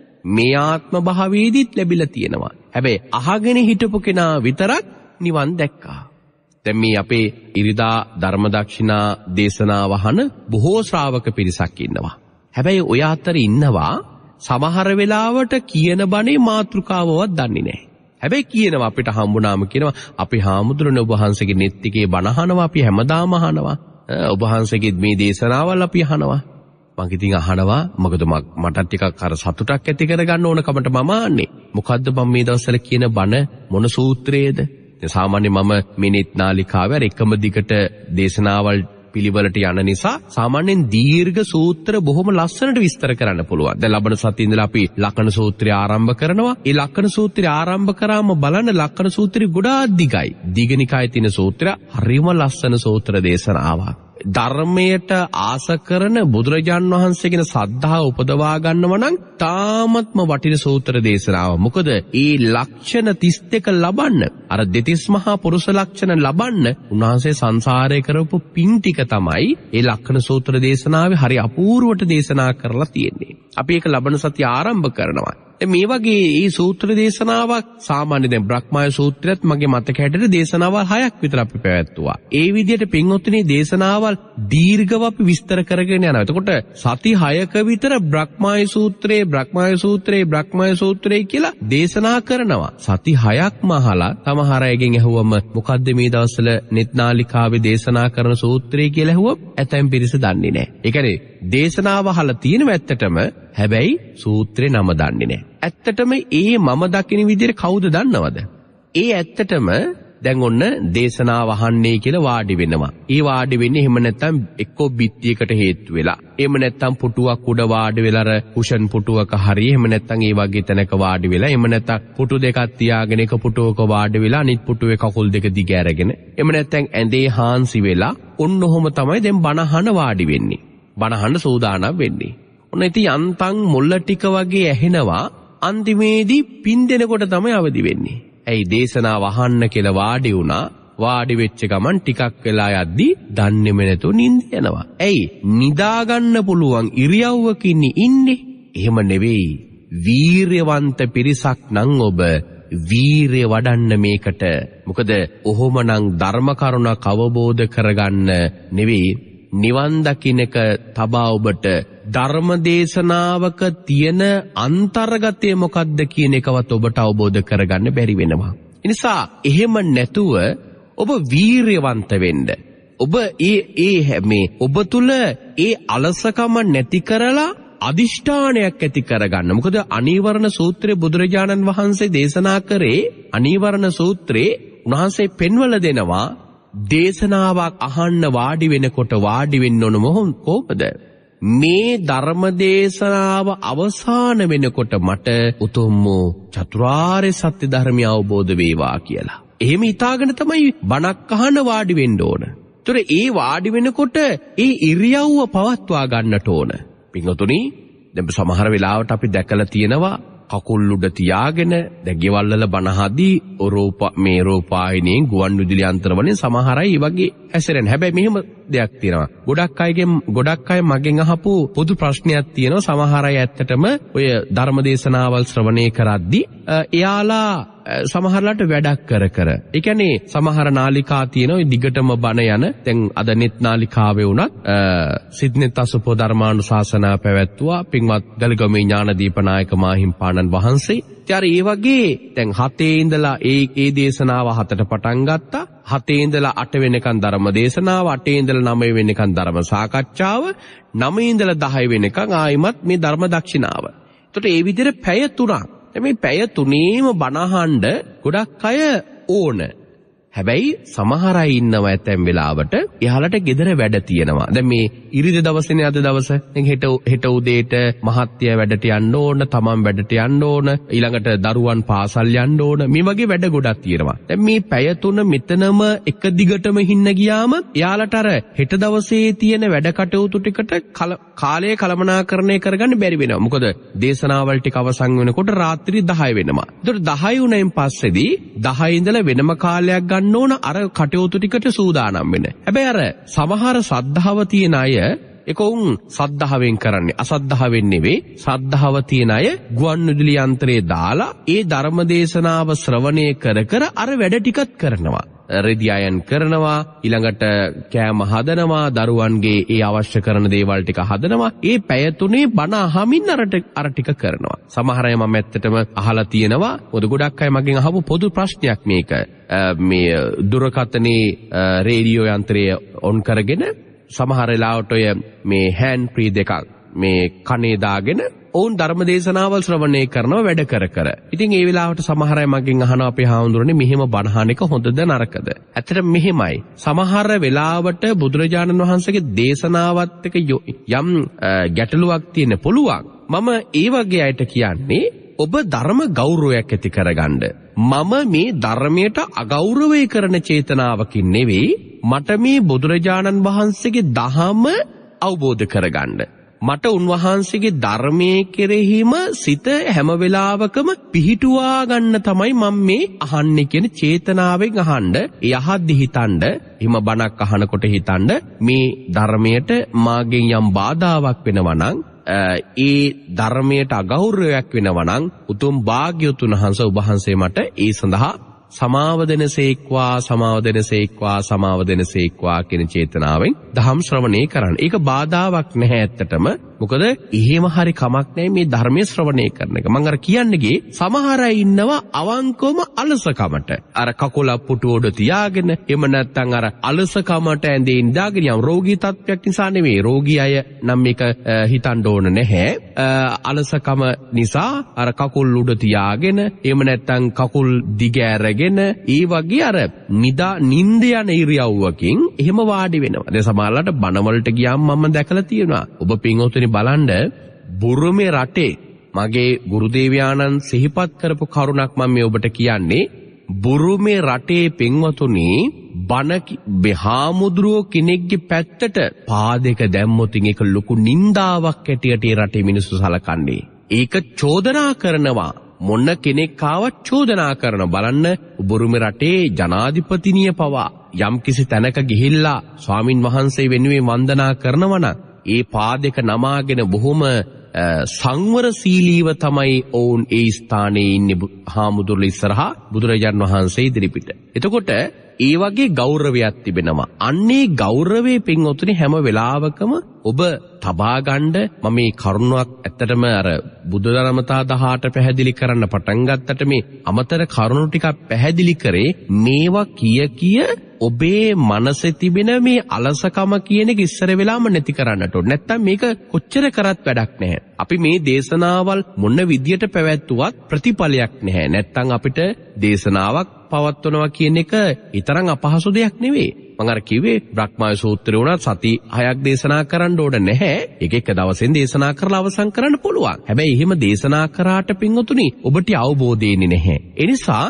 මේ ආත්ම භාවයේදීත් ලැබිලා තියෙනවා. හැබැයි අහගෙන හිටපු කෙනා විතරක් නිවන් දැක්කා. දැන් මේ අපේ ඉරිදා ධර්ම දක්ෂිනා දේශනාව අහන බොහෝ ශ්‍රාවක පිරිසක් ඉන්නවා. හැබැයි ඔය අතර ඉන්නවා සමහර වෙලාවට කියන බණේ මාතෘකාවවත් දන්නේ නැහැ. හැබැයි කියනවා අපිට හම්බුනාම කියනවා අපි හාමුදුරනේ ඔබ වහන්සේගේ නෙත් එකේ බණ අහනවා, අපි හැමදාම අහනවා. ඔබ වහන්සේගේ මේ දේශනාවල් අපි අහනවා. මම ඉතින් අහනවා මොකද මට ටිකක් අර සතුටක් ඇති කරගන්න ඕන කමට මම ආන්නේ. මොකද්ද මම මේ දවස්වල කියන බණ මොන සූත්‍රයේද? සාමාන්‍ය මම මේ නෙත් නාලිකාවේ අර එකම දිගට දේශනාවල් පිළිවෙලට යන නිසා සාමාන්‍යයෙන් දීර්ඝ සූත්‍ර බොහොම ලස්සනට විස්තර කරන්න පුළුවන්. දැන් ලබන සතියේ ඉඳලා අපි ලක්කන සූත්‍රය ආරම්භ කරනවා. ඒ ලක්කන සූත්‍රය ආරම්භ කරාම බලන්න ලක්කන සූත්‍රය ගොඩාක් දිගයි. දීඝනිකායේ තියෙන සූත්‍රය හරිම ලස්සන සූත්‍ර දේශනාවක්. ධර්මයට ආස කරන බුදුරජාන් වහන්සේගෙන සද්ධාව උපදවා ගන්නව නම් තාමත්ම වටින සූත්‍ර දේශනාව. මොකද ඒ ලක්ෂණ තිස් දෙක ලබන්න, අර දෙතිස් මහා පුරුෂ ලක්ෂණ ලබන්න උන්වහන්සේ සංසාරේ කරපු පින් ටික තමයි ඒ ලක්ෂණ සූත්‍ර දේශනාවේ හරි අපූර්වට දේශනා කරලා තියෙන්නේ. අපි ඒක ලබන සතිය ආරම්භ කරනවා. මේ වගේ මේ සූත්‍ර දේශනාවක් සාමාන්‍ය දැන් බ්‍රහ්මය සූත්‍රයත් මගේ මතක හැටියට දේශනාවල් හයක් විතර අපි පැවැත්තුවා. ඒ විදිහට පින්වත්නි දේශනාවල් දීර්ඝව අපි විස්තර කරගෙන යනවා. එතකොට සති හයක විතර බ්‍රහ්මය සූත්‍රයේ බ්‍රහ්මය සූත්‍රයේ බ්‍රහ්මය සූත්‍රයේ කියලා දේශනා කරනවා. සති හයක්ම අහලා තමහර අයගෙන් ඇහුවම මොකද්ද මේ දවස්වල නෙත්නාලිකාවේ දේශනා කරන සූත්‍රය කියලා ඇහුවොත් ඇතැම් පිරිස දන්නේ නැහැ. ඒ කියන්නේ දේශනාව අහලා තියෙනව ඇත්තටම, හැබැයි සූත්‍රේ නම දන්නේ නැහැ. ඇත්තටම ඒ මම දකින විදිහට කවුද දන්නවද? ඒ ඇත්තටම දැන් ඔන්න දේශනාව අහන්නේ කියලා වාඩි වෙනවා. ඒ වාඩි වෙන්නේ එහෙම නැත්නම් එක්කෝ බිත්තියකට හේතු වෙලා. එහෙම නැත්නම් පුටුවක් උඩ වාඩි වෙලා අර කුෂන් පුටුවක හරි එහෙම නැත්නම් ඒ වගේ තැනක වාඩි වෙලා. එහෙම නැත්නම් පුටු දෙකක් තියාගෙන එක පුටුවක වාඩි වෙලා අනිත් පුටුවේ කකුල් දෙක දිග ඇරගෙන. එහෙම නැත්නම් ඇඳේ හාන්සි වෙලා ඔන්න ඔහොම තමයි දැන් බණ අහන වාඩි වෙන්නේ. බණ අහන්න සූදානම් වෙන්නේ. ඔන්න ඉතින් යන්තම් මුල්ල ටික වගේ ඇහෙනවා. අන්තිමේදී පින් දෙනකොට තමයි අවදි වෙන්නේ. ඇයි දේශනාව අහන්න කියලා වාඩි වුණා. වාඩි වෙච්ච ගමන් ටිකක් වෙලා යද්දි දන්නේම නැතුව නිින්ද යනවා. ඇයි නිදා ගන්න පුළුවන් ඉරියව්වකින් ඉන්නේ? එහෙම නෙවෙයි. වීරයවන්ත පිරිසක් නම් ඔබ වීරය වඩන්න මේකට. මොකද ඔහොමනම් ධර්ම කරුණක් අවබෝධ කරගන්න නෙවෙයි නිවන් දකින්නක තබා ඔබට ධර්ම දේශනාවක තියෙන අන්තර්ගතය මොකක්ද කියන එකවත් ඔබට අවබෝධ කරගන්න බැරි වෙනවා. ඒ නිසා එහෙම නැතුව ඔබ වීරයවන්ත වෙන්න. ඔබ ඒ ඒ මේ ඔබ තුල ඒ අලසකම නැති කරලා අදිෂ්ඨානයක් ඇති කරගන්න. මොකද අනීවරණ සූත්‍රයේ බුදුරජාණන් වහන්සේ දේශනා කරේ අනීවරණ සූත්‍රයේ උන්වහන්සේ පෙන්වල දෙනවා දේශනාවක් අහන්න වාඩි වෙනකොට වාඩි වෙන්න ඕන කොහොමද? මේ ධර්ම දේශනාව අවසාන වෙනකොට මට උතුම් චතුරාර්ය සත්‍ය ධර්මය අවබෝධ වේවා කියලා. එහෙම හිතාගෙන තමයි බණක් අහන්න වාඩි වෙන්න ඕන. ඒතර ඒ වාඩි වෙනකොට ඒ ඉරියව්ව පවත්වා ගන්නට ඕන. පින්වතුනි දැන් සමහර වෙලාවට අපි දැකලා තියෙනවා කකුල් උඩ තියාගෙන දැන් ගෙවල් වල බණහදී රූප මේ රූපායනයෙන් ගුවන් විදුලි යන්ත්‍ර වලින් සමහර අය වගේ ඇසරෙන. හැබැයි මෙහෙම දෙයක් තියෙනවා. ගොඩක් අයගෙන් ගොඩක් අය මගෙන් අහපු පොදු ප්‍රශ්නයක් තියෙනවා. සමහර අය ඇත්තටම ඔය ධර්මදේශනාවල් ශ්‍රවණය කරද්දී එයාලා සමහරලාට වැඩක් කර කර. ඒ කියන්නේ සමහර නාලිකා තියෙනවා ඔය දිගටම බණ යන. දැන් අද net නාලිකාවේ උනත් සිද්නෙත් අසුපෝ ධර්මානුශාසනා පැවැත්වුවා පින්වත් ගල්ගමේ ඥානදීප නායක මාහිම්පාණන් වහන්සේ. ඊට ඒ වගේ දැන් හතේ ඉඳලා ඒ ඒ දේශනාව හතට පටන් ගත්තා. හතේ ඉඳලා අට වෙනකන් ධර්ම දේශනාව, අටේ ඉඳලා නවය වෙනකන් ධර්ම සාකච්ඡාව, නවය ඉඳලා දහය වෙනකන් ආයිමත් මේ ධර්ම දක්ෂිනාව. එතකොට ඒ විදිහට පැය තුනක්. මේ පැය තුනේම බණහඬ ගොඩක් අය ඕන. හැබැයි සමහර අය ඉන්නවා ඇතැම් වෙලාවට එයාලට gedara වැඩ තියෙනවා. දැන් මේ ඉරිද දවසේනේ අද දවස. දැන් හෙට හෙට උදේට මහත්ය වැඩට යන්න ඕන, තමන් වැඩට යන්න ඕන, ඊළඟට දරුවන් පාසල් යන්න ඕන. මේ වගේ වැඩ ගොඩක් තියෙනවා. දැන් මේ පැය තුන මෙතනම එක දිගටම හින්න ගියාම එයාලට අර හෙට දවසේ තියෙන වැඩ කටයුතු ටිකට කාලය කළමනාකරණය කරගන්න බැරි වෙනවා. මොකද දේශනාවල් ටික අවසන් වෙනකොට රාත්‍රී දහය වෙනවා. ඒතකොට දහය වුණයින් පස්සේදී දහය ඉඳලා වෙනම කාලයක් ගන්න ඕන අර කටයුතු ටිකට සූදානම් වෙන්න. හැබැයි අර සමහර සද්ධාව තියෙන අය ඒක උන් සද්ධාවෙන් කරන්නේ අසද්ධාවෙන් නෙවෙයි. සද්ධාව තියෙන අය ගුවන් විදුලි යන්ත්‍රයේ දාලා ඒ ධර්ම දේශනාව ශ්‍රවණය කර කර අර වැඩ ටිකත් කරනවා. රෙදි අයන් කරනවා, ඊළඟට කෑම හදනවා, දරුවන්ගේ ඒ අවශ්‍ය කරන දේවල් ටික හදනවා. ඒ පැය තුනේ බණ අහමින් අර අර ටික කරනවා. සමහර අය මම ඇත්තටම අහලා තියෙනවා. මොකද ගොඩක් අය මගෙන් අහපු පොදු ප්‍රශ්නයක් මේක. මේ දුරකථනයේ රේඩියෝ යන්ත්‍රය ඔන් කරගෙන සමහර වෙලාවට ඔය මේ හෑන්ඩ් ෆ්‍රී දෙකක් මේ කනේ දාගෙන ඔවුන් ධර්ම දේශනාවල් ශ්‍රවණය කරනවා වැඩ කර කර. ඉතින් ඒ වෙලාවට සමහර අය මගෙන් අහනවා අපේ හාමුදුරනේ මෙහෙම බණහන එක හොඳද නරකද? ඇත්තට මෙහෙමයි. සමහර වෙලාවට බුදුරජාණන් වහන්සේගේ දේශනාවත් එක්ක යම් ගැටලුවක් තියෙන පුළුවන්. මම ඒ වගේ අයට කියන්නේ ඔබ ධර්ම ගෞරවයක් ඇති කරගන්න. මම මේ ධර්මයට අගෞරවය කරන චේතනාවකින් නෙවෙයි මට මේ බුදුරජාණන් වහන්සේගේ දහම අවබෝධ කරගන්න. මට උන්වහන්සේගේ ධර්මයේ කෙරෙහිම සිත හැම වෙලාවකම පිහිටුවා ගන්න තමයි මම මේ අහන්නේ කියන චේතනාවෙන් අහන්න. ඒ අහද්දි හිතන්න, හිම බණක් අහනකොට හිතන්න මේ ධර්මයට මාගෙන් යම් බාධාවක් වෙනවා නම්, ඒ ධර්මයට අගෞරවයක් වෙනවා නම් උතුම් භාග්‍යවතුන් වහන්සේ ඔබ වහන්සේ මට ඒ සඳහා සමාව දෙනසේක්වා සමාව දෙනසේක්වා සමාව දෙනසේක්වා කියන චේතනාවෙන් ධම් ශ්‍රවණය කරන්න. ඒක බාධාවක් නැහැ ඇත්තටම. මොකද එහෙම හරි කමක් නැහැ මේ ධර්මයේ ශ්‍රවණය කරන එක. මම අර කියන්නේගේ සමහර අය ඉන්නවා අවංකවම අලසකමට. අර කකුල පුටුව උඩ තියාගෙන එහෙම නැත්නම් අර අලසකමට ඇඳේ ඉඳාගෙන යම් රෝගී තත්ත්වයක් නිසා නෙවෙයි. රෝගී අය නම් මේක හිතන්න ඕන නැහැ. අලසකම නිසා අර කකුල් උඩ තියාගෙන එහෙම නැත්නම් කකුල් දිග ඇරගෙන ඒ වගේ අර නිදා නිින්ද යන ඉරියව්වකින් එහෙම වාඩි වෙනවා. දැන් සමහරවිට බණවලට ගියාම මම දැකලා තියෙනවා. ඔබ පින්වතුනි බලන්න බුරුමේ රටේ මගේ ගුරුදේවයාණන් සිහිපත් කරපු කරුණක් මම මේ ඔබට කියන්නේ. බුරුමේ රටේ පින්වතුනි බණ බෙහාමුදුරෝ කෙනෙක්ගේ පැත්තට පාදයක දැම්මොත් ඒක ලොකු නින්දාවක් ඇටියට ඒ රටේ මිනිස්සු සලකන්නේ. ඒක චෝදනා කරනවා. මොන කෙනෙක් ආවත් චෝදනා කරන බලන්න බුරුමේ රටේ ජනාධිපතිනිය පවා යම් කිසි තැනක ගිහිල්ලා ස්වාමින් වහන්සේ වෙනුවෙන් වන්දනා කරනවා නම් ඒ පාදයක නමාගෙන බොහොම සංවරශීලීව තමයි ඔවුන් ඒ ස්ථානයේ ඉන්නේ හාමුදුරුවෝ ඉස්සරහා බුදුරජාන් වහන්සේ ඉදිරිපිට. එතකොට ඒ වගේ ගෞරවයක් තිබෙනවා. අන්නේ ගෞරවයේ පින්වතුනි හැම වෙලාවකම ඔබ තබා ගන්න මම මේ කරුණක් ඇත්තටම අර බුද්ධ ධර්මතා දහයට පැහැදිලි කරන්න පටන් ගත්තට මේ අමතර කරුණු ටිකක් පැහැදිලි කරේ මේවා කිය කිය ඔබේ මනසේ තිබෙන මේ අලසකම කියන එක ඉස්සර වෙලාම නැති කරන්නට ඕන. නැත්තම් මේක කොච්චර කරත් වැඩක් නැහැ. අපි මේ දේශනාවල් මොන විදියට පැවැත්වුවත් ප්‍රතිඵලයක් නැහැ. නැත්තම් අපිට දේශනාවක් පවත්වනවා කියන එක ඊතරම් අපහසු දෙයක් නෙවෙයි. මම අර කිව්වේ බ්‍රහ්මය සූත්‍රය උනත් සති හයක් දේශනා කරන්න ඕන නැහැ. ඒක එක දවසෙන් දේශනා කරලා අවසන් කරන්න පුළුවන්. හැබැයි එහෙම දේශනා කරාට පින්වතුනි ඔබට අවබෝධ වෙන්නේ නැහැ. ඒ නිසා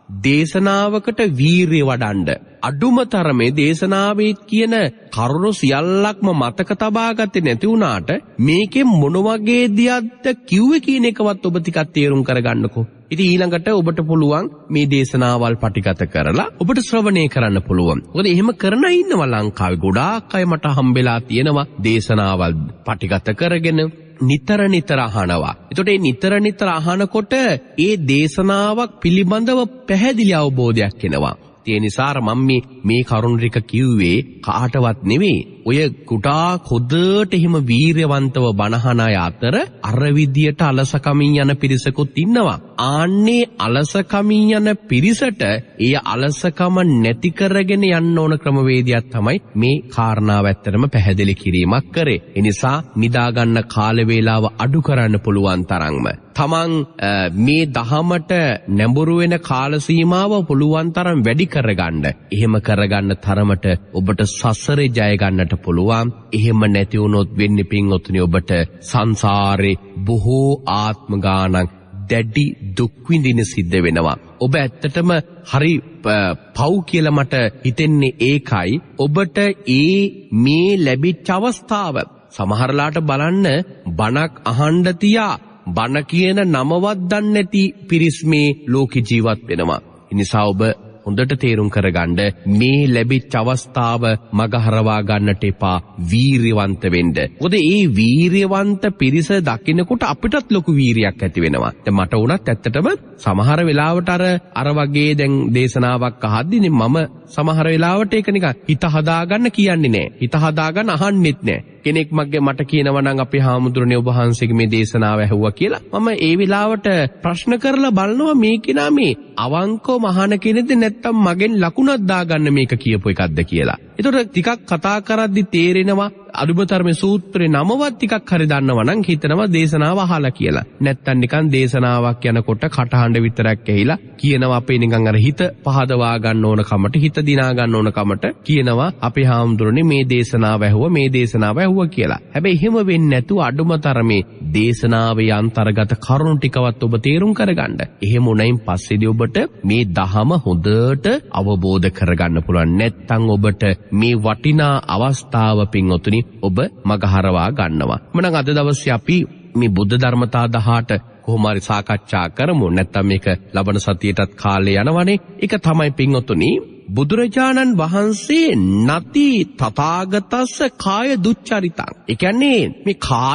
දේශනාවකට වීරිය වඩන්න. අඩුම තරමේ දේශනාවේ කියන කරුණු සියල්ලක්ම මතක තබා ගත්තේ නැති වුණාට මේකේ මොන වගේ දියක්ද කිව්වේ කියන එකවත් ඔබ ටිකක් තේරුම් කරගන්නකෝ. ඉතින් ඊළඟට ඔබට පුළුවන් මේ දේශනාවල් පටිගත කරලා ඔබට ශ්‍රවණය කරන්න පුළුවන්. මොකද එහෙම කරන අය ඉන්නවා ලංකාවේ. ගොඩාක් අය මට හම්බෙලා තියෙනවා දේශනාවල් පටිගත කරගෙන නිතර නිතර අහනවා. එතකොට මේ නිතර නිතර අහනකොට ඒ දේශනාවක් පිළිබඳව පැහැදිලි අවබෝධයක් එනවා. ඒ නිසා මම මේ මේ කරුණ ටික කිව්වේ කාටවත් නෙවෙයි. ඔය කුටා කොදට එහෙම වීරයවන්තව බණහන අය අතර අර විදියට අලසකමින් යන පිරිසකුත් ඉන්නවා. ආන්නේ අලසකමින් යන පිරිසට ඒ අලසකම නැති කරගෙන යන්න ඕන ක්‍රමවේදයක් තමයි මේ කාරණාව ඇත්තටම පැහැදිලි කිරීමක් කරේ. ඒ නිසා නිදා ගන්න කාල වේලාව අඩු කරන්න පුළුවන් තරම්ම තමන් මේ දහමට නැඹුරු වෙන කාල සීමාව පුළුවන් තරම් වැඩි කරගන්න. එහෙම කරගන්න තරමට ඔබට සසරේ ජය ගන්නට පුළුවන්. එහෙම නැති වුණොත් වෙන්නේ පින්වතුනි ඔබට සංසාරේ බොහෝ ආත්ම ගානක් දැඩි දුක් විඳින සිද්ධ වෙනවා. ඔබ ඇත්තටම හරි පව් කියලා මට හිතෙන්නේ ඒකයි. ඔබට ඒ මේ ලැබිච්ච අවස්ථාව සමහරලාට බලන්න බණක් අහන්න තියා බණ කියන නමවත් දන්නේ නැති පිරිස් මේ ලෝකේ ජීවත් වෙනවා. ඒ නිසා ඔබ හොඳට තේරුම් කරගන්න මේ ලැබිච්ච අවස්ථාව මගහරවා ගන්නට එපා. වීරියවන්ත වෙන්න. මොකද මේ වීරියවන්ත පිරිස දකින්නකොට අපිටත් ලොකු වීරියක් ඇති වෙනවා. දැන් මට උනත් ඇත්තටම සමහර වෙලාවට අර අර වගේ දැන් දේශනාවක් අහද්දී මම සමහර වෙලාවට ඒක නිකන් හිත හදාගන්න කියන්නේ නැහැ. හිත හදාගන්න අහන්නෙත් නැහැ. කෙනෙක් මගේ මට කියනවා නම් අපේ හාමුදුරනේ ඔබ වහන්සේගේ මේ දේශනාව ඇහුවා කියලා. මම ඒ වෙලාවට ප්‍රශ්න කරලා බලනවා මේ කෙනා මේ අවංකව මහාන කෙනෙක්ද නැත්නම් මගෙන් ලකුණක් දාගන්න මේක කියපු එකක්ද කියලා. ඒතකොට ටිකක් කතා කරද්දි තේරෙනවා අදුබතරමේ සූත්‍රේ නමවත් ටිකක් හරි දන්නවා නම් හිතනවා දේශනාව අහලා කියලා. නැත්තම් නිකන් දේශනාවක් යනකොට කටහඬ විතරක් ඇහිලා කියනවා අපේ නිකන් අර හිත පහදවා ගන්න ඕන කමට හිත දිනා ගන්න ඕන කමට කියනවා අපේ හාමුදුරනේ මේ දේශනාව ඇහුවා මේ දේශනාව ඇහුවා කියලා. හැබැයි එහෙම වෙන්නේ නැතුව අඩුම තරමේ දේශනාවේ අන්තර්ගත කරුණු ටිකවත් ඔබ තේරුම් කරගන්න. එහෙම උනයින් පස්සේදී ඔබට මේ දහම හොඳට අවබෝධ කරගන්න පුළුවන්. නැත්තම් ඔබට මේ වටිනා අවස්ථාව පින්වතුනි ඔබ මගහරවා ගන්නවා. මනම් අද දවසේ අපි මේ බුද්ධ ධර්මතා දහයට කොහොම හරි සාකච්ඡා කරමු. නැත්තම් මේක ලබන සතියේටත් කාලේ යනවනේ. ඒක තමයි පින්වතුනි බුදුරජාණන් වහන්සේ නති තථාගතස්ස කාය දුච්චරිතං. ඒ කියන්නේ මේ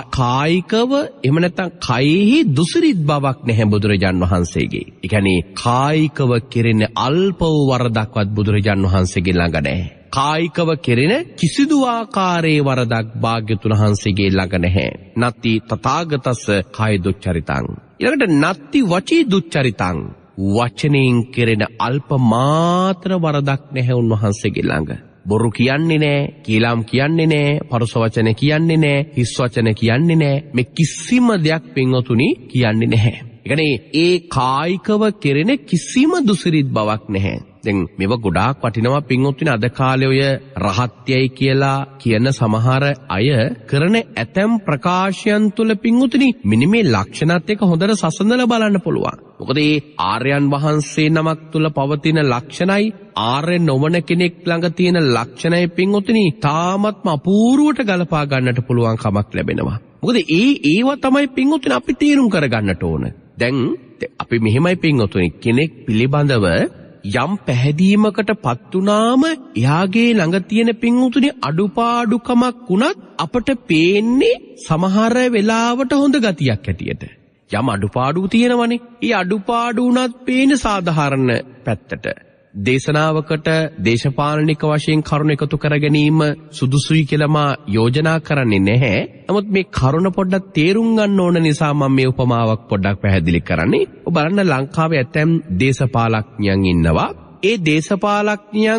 කායිකව එහෙම නැත්නම් කයෙහි දුසිරිත් බවක් නැහැ බුදුරජාණන් වහන්සේගේ. ඒ කියන්නේ කායිකව කෙරෙන අල්ප වූ වරදක්වත් බුදුරජාණන් වහන්සේගේ ළඟ නැහැ. කායිකව කෙරෙන කිසිදු ආකාරයේ වරදක් භාග්‍යතුන් වහන්සේගේ ළඟ නැහැ. නති තථාගතස්ස කාය දුච්චරිතං. ඊළඟට නති වචී දුච්චරිතං. වචනෙන් කෙරෙන අල්ප මාත්‍ර වරදක් නැහැ උන්වහන්සේගේ ළඟ. බොරු කියන්නේ නැහැ, කීලම් කියන්නේ නැහැ, පරුස වචන කියන්නේ නැහැ, හිස් වචන කියන්නේ නැහැ. මේ කිසිම දෙයක් පින්වතුනි කියන්නේ නැහැ. ඒ කියන්නේ ඒ කායිකව කෙරෙන කිසිම දුසිරිත් බවක් නැහැ. දැන් මේව ගොඩාක් වටිනවා පින්වත්නි. අද කාලේ ඔය රහත්යයි කියලා කියන සමහර අය කරන ඇතැම් ප්‍රකාශයන් තුළ පින්වත්නි මෙන්න මේ ලක්ෂණات එක හොඳට සසඳලා බලන්න පුළුවන්. මොකද මේ ආර්යයන් වහන්සේ නමක් තුළ පවතින ලක්ෂණයි ආර්ය නොවන කෙනෙක් ළඟ තියෙන ලක්ෂණයි පින්වත්නි තාමත්ම අපූර්වට ගලපා ගන්නට පුළුවන් කමක් ලැබෙනවා. මොකද ඒ ඒවා තමයි පින්වත්නි අපි තීරුම් කරගන්නට ඕන. දැන් අපි මෙහෙමයි පින්වත්නි කෙනෙක් පිළිබඳව යම් පැහැදීමකට පත් වුණාම එයාගේ ළඟ තියෙන පින්වුතුනි අඩුපාඩුකමක් වුණත් අපට පේන්නේ සමහර වෙලාවට හොඳ ගතියක් හැටියට. යම් අඩුපාඩු තියෙනවනේ. ඒ අඩුපාඩු වුණත් පේන්නේ සාධාරණ පැත්තට. දේශනාවකට දේශපාලනික වශයෙන් කරුණ එකතු කර ගැනීම සුදුසුයි කියලා මා යෝජනා කරන්නේ නැහැ. නමුත් මේ කරුණ පොඩ්ඩක් තේරුම් ගන්න ඕන නිසා මම මේ උපමාවක් පොඩ්ඩක් පැහැදිලි කරන්නේ. ඔබ බලන්න ලංකාවේ ඇතැම් දේශපාලඥයන් ඉන්නවා. ඒ දේශපාලඥයන්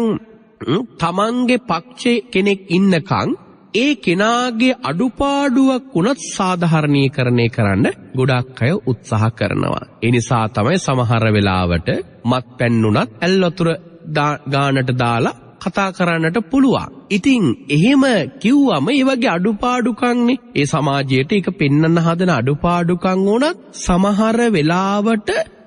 තමන්ගේ පක්ෂේ කෙනෙක් ඉන්නකම් ඒ කෙනාගේ අඩුපාඩුවක් වුණත් සාධාරණීකරණය කරන්න ගොඩක් අය උත්සාහ කරනවා. ඒ නිසා තමයි සමහර වෙලාවට මත්පැන් උනත් ඇල් වතුර ගානට දාලා කතා කරන්නට පුළුවන්. ඉතින් එහෙම කිව්වම ඒ වගේ අඩුපාඩුකම්නේ ඒ සමාජයට ඒක පෙන්වන්න හදන අඩුපාඩුකම් වුණත් සමහර වෙලාවට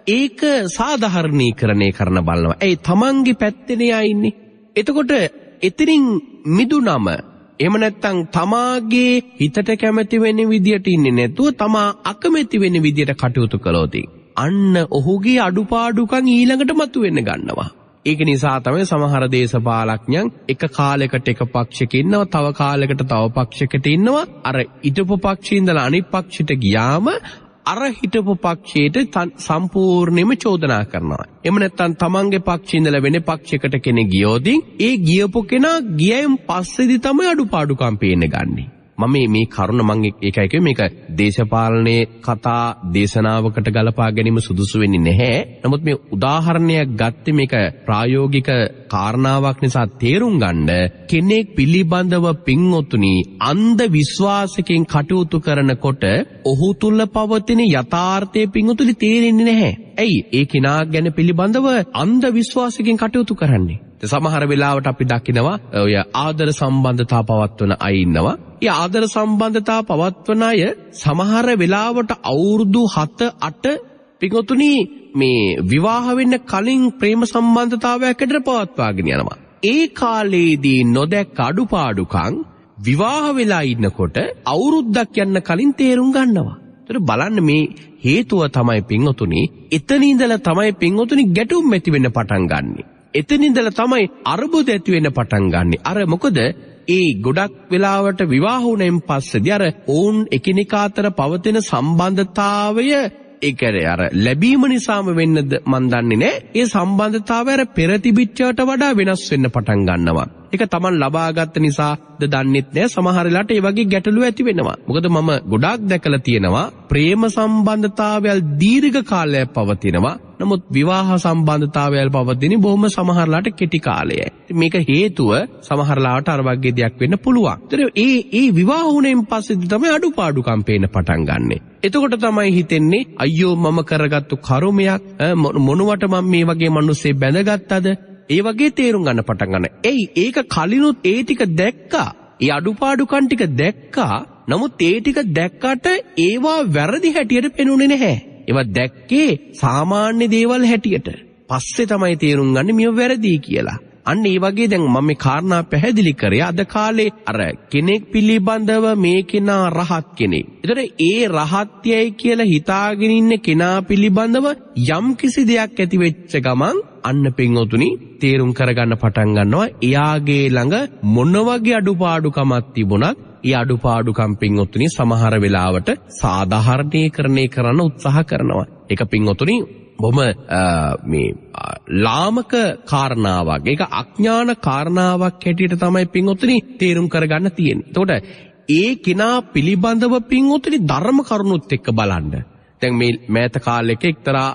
ඒක සාධාරණීකරණය කරන බලනවා. ඒ තමන්ගේ පැත්තේ ආ එතකොට එතනින් මිදුනම එහෙම නැත්නම් තමාගේ හිතට කැමති වෙන විදියට ඉන්නේ නැතුව තමා අකමැති වෙන විදියට කටයුතු කළොත් අන්න ඔහුගේ අඩුපාඩුකම් ඊළඟට මතුවෙන්න ගන්නවා. ඒක නිසා තමයි සමහර දේශපාලඥයන් එක කාලයකට එක පක්ෂයක ඉන්නවා, තව කාලයකට තව පක්ෂයකට ඉන්නවා. අර ඊටපු පක්ෂේ ඉඳලා අනිත් පක්ෂයට ගියාම අර හිටපු පක්ෂයට සම්පූර්ණයෙන්ම චෝදනා කරනවා. එහෙම නැත්නම් තමන්ගේ පක්ෂේ ඉඳලා වෙන පක්ෂයකට කෙනෙක් ගියොත් ඒ ගියපු කෙනා ගියයින් පස්සේදී තමයි අඩුපාඩුකම් පේන්න ගන්නේ. මම මේ කරුණ මම ඒකයි කිව්වේ මේක දේශපාලනයේ කතා දේශනාවකට ගලපා ගැනීම සුදුසු වෙන්නේ නැහැ. නමුත් මේ උදාහරණයක් ගත්තේ මේක ප්‍රායෝගික කාරණාවක් නිසා තේරුම් ගන්න කෙනෙක් පිළිබඳව පින්වතුනි අන්ධ විශ්වාසකෙන් කටයුතු කරනකොට ඔහු තුල පවතින යථාර්ථයේ පින්වතුනි තේරෙන්නේ නැහැ. ඇයි ඒ කෙනා ගැන පිළිබඳව අන්ධ විශ්වාසකෙන් කටයුතු කරන්නේ? සමහර වෙලාවට අපි දකිනවා ඔය ආදර සම්බන්ධතා පවත්වන අය ඉන්නවා. ඒ ආදර සම්බන්ධතා පවත්වන අය සමහර වෙලාවට අවුරුදු හත අට පිටුතුනි මේ විවාහ වෙන්න කලින් ප්‍රේම සම්බන්ධතාවයක් ඇතර පවත්වාගෙන යනවා. ඒ කාලේදී නොදැක්ක අඩුපාඩුකම් විවාහ වෙලා ඉන්නකොට අවුරුද්දක් යන්න කලින් තේරුම් ගන්නවා. ඒතර බලන්න මේ හේතුව තමයි පින්වතුනි එතන ඉඳලා තමයි පින්වතුනි ගැටුම් ඇති වෙන්න පටන් ගන්නෙ. එතන ඉඳලා තමයි අරුබුද ඇති වෙන්න පටන් ගන්නෙ. අර මොකද ඒ ගොඩක් වෙලාවට විවාහ වුණෙන් පස්සේදී අර ඔවුන් එකිනෙකා අතර පවතින සම්බන්ධතාවය ඒ කියන්නේ අර ලැබීම නිසාම වෙන්නද මන් දන්නේ නැහැ. ඒ සම්බන්ධතාවය අර පෙර තිබිච්චවට වඩා වෙනස් වෙන්න පටන් ගන්නවා. ඒක Taman ලබාගත් නිසාද දන්නෙත් නැහැ. සමහර වෙලාවට ඒ වගේ ගැටලු ඇති වෙනවා. මොකද මම ගොඩාක් දැකලා තියෙනවා ප්‍රේම සම්බන්ධතාවයල් දීර්ඝ කාලයක් පවතිනවා. නමුත් විවාහ සම්බන්ධතාවයල් පවතින්නේ බොහොම සමහරලාට කෙටි කාලයයි. මේක හේතුව සමහරලාට අර වගේ දෙයක් වෙන්න පුළුවන්. ඒතර ඒ ඒ විවාහ වුණෙන් පස්සේදී තමයි අඩුපාඩුකම් පේන්න පටන් ගන්නෙ. එතකොට තමයි හිතෙන්නේ අයියෝ මම කරගත්තු කර්මයක් මොනවට මම මේ වගේ මිනිස්සේ බැඳගත්තද? ඒ වගේ තේරුම් ගන්න පටන් ගන්න. එයි ඒක කලිනුත් ඒ ටික දැක්කා. ඒ අඩුපාඩුකම් ටික දැක්කා. නමුත් ඒ ටික දැක්කට ඒවා වැරදි හැටියට පෙනුනේ නැහැ. ඒවා දැක්කේ සාමාන්‍ය දේවල් හැටියට. පස්සේ තමයි තේරුම් ගන්නේ මේව වැරදි කියලා. අන්න ඒ වගේ දැන් මම මේ කාරණා පැහැදිලි කරේ අද කාලේ අර කෙනෙක් පිළිබඳව මේ කෙනා රහත් කෙනෙක්. ඒතර ඒ රහත්යයි කියලා හිතාගෙන ඉන්න කෙනා පිළිබඳව යම් කිසි දෙයක් ඇති වෙච්ච ගමන් අන්න පින්වතුනි තේරුම් කරගන්න පටන් ගන්නවා එයාගේ ළඟ මොන වගේ අඩුපාඩුකමක් තිබුණත් ඒ අඩුපාඩුකම් පින්වතුනි සමහර වෙලාවට සාධාරණීකරණය කරන්න උත්සාහ කරනවා. ඒක පින්වතුනි බොහොම මේ ලාමක කාරණාවක්. ඒක අඥාන කාරණාවක් හැටියට තමයි පින්වතුනි තේරුම් කරගන්න තියෙන්නේ. එතකොට ඒ කෙනා පිළිබඳව පින්වතුනි ධර්ම කරුණුත් එක්ක බලන්න. දැන් මේ මෑත කාලෙක එක්තරා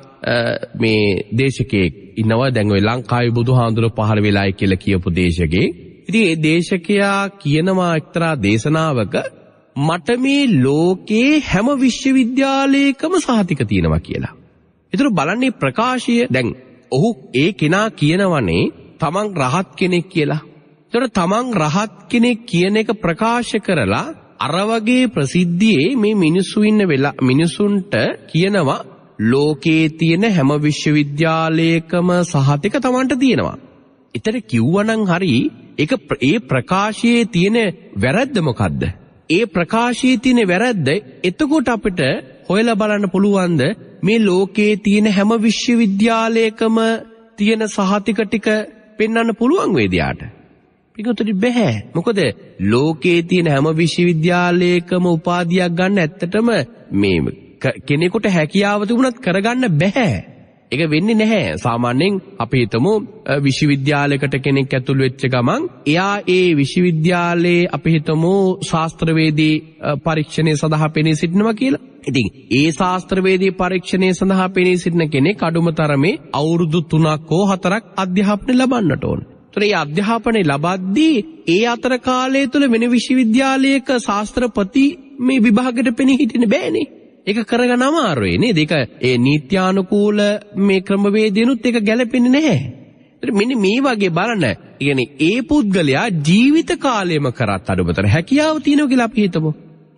මේ දේශකයෙක් ඉන්නවා. දැන් ওই ලංකාවේ බුදුහාඳුර පහළ වෙලායි කියලා කියපු දේශකයෙක්. ඉතින් ඒ දේශකයා කියනවා එක්තරා දේශනාවක මට මේ ලෝකේ හැම විශ්වවිද්‍යාලයකම සහතික තියෙනවා කියලා. ඒතර බලන්නේ ප්‍රකාශය දැන් ඔහු ඒ කෙනා කියනවනේ තමන් රහත් කෙනෙක් කියලා. ඒතර තමන් රහත් කෙනෙක් කියන එක ප්‍රකාශ කරලා අර වගේ ප්‍රසිද්ධියේ මේ මිනිස්සු ඉන්න වෙලා මිනිසුන්ට කියනවා ලෝකේ තියෙන හැම විශ්වවිද්‍යාලයකම සහතික තමන්ට තියෙනවා. ඊතර කිව්වනම් හරි ඒක ඒ ප්‍රකාශයේ තියෙන වැරද්ද මොකද්ද? ඒ ප්‍රකාශයේ තියෙන වැරද්ද එතකොට අපිට හොයලා බලන්න පුළුවන්ද මේ ලෝකයේ තියෙන හැම විශ්වවිද්‍යාලයකම තියෙන සහතික ටික පෙන්වන්න පුළුවන් වේද යාට? පිටුතුනි බෑ. මොකද ලෝකයේ තියෙන හැම විශ්වවිද්‍යාලයකම උපාධියක් ගන්න ඇත්තටම මේ කෙනෙකුට හැකියාව තිබුණත් කරගන්න බෑ. ඒක වෙන්නේ නැහැ. සාමාන්‍යයෙන් අපි හිතමු විශ්වවිද්‍යාලයකට කෙනෙක් ඇතුල් වෙච්ච ගමන් එයා ඒ විශ්වවිද්‍යාලයේ අපි හිතමු ශාස්ත්‍රවේදී පරීක්ෂණය සඳහා පෙනී සිටිනවා කියලා. ඉතින් ඒ ශාස්ත්‍රවේදී පරීක්ෂණය සඳහා පෙනී සිටින කෙනෙක් අඩුම තරමේ අවුරුදු තුනක් හෝ හතරක් අධ්‍යාපනය ලබන්නට ඕන. ඒතර මේ අධ්‍යාපනය ලබද්දී ඒ අතර කාලය තුළ වෙන විශ්වවිද්‍යාලයක ශාස්ත්‍රපති මේ විභාගයට පෙනී හිටින්න බෑනේ. ඒක කරගන්න අමාරුයි නේද? ඒක ඒ නීත්‍යානුකූල මේ ක්‍රමවේදයනුත් ඒක ගැලපෙන්නේ නැහැ. මෙන්න මේ වගේ බලන්න. කියන්නේ ඒ පුද්ගලයා ජීවිත කාලයම කරත් අඩුමතර හැකියාව තියෙනවා කියලා අපි හිතමු.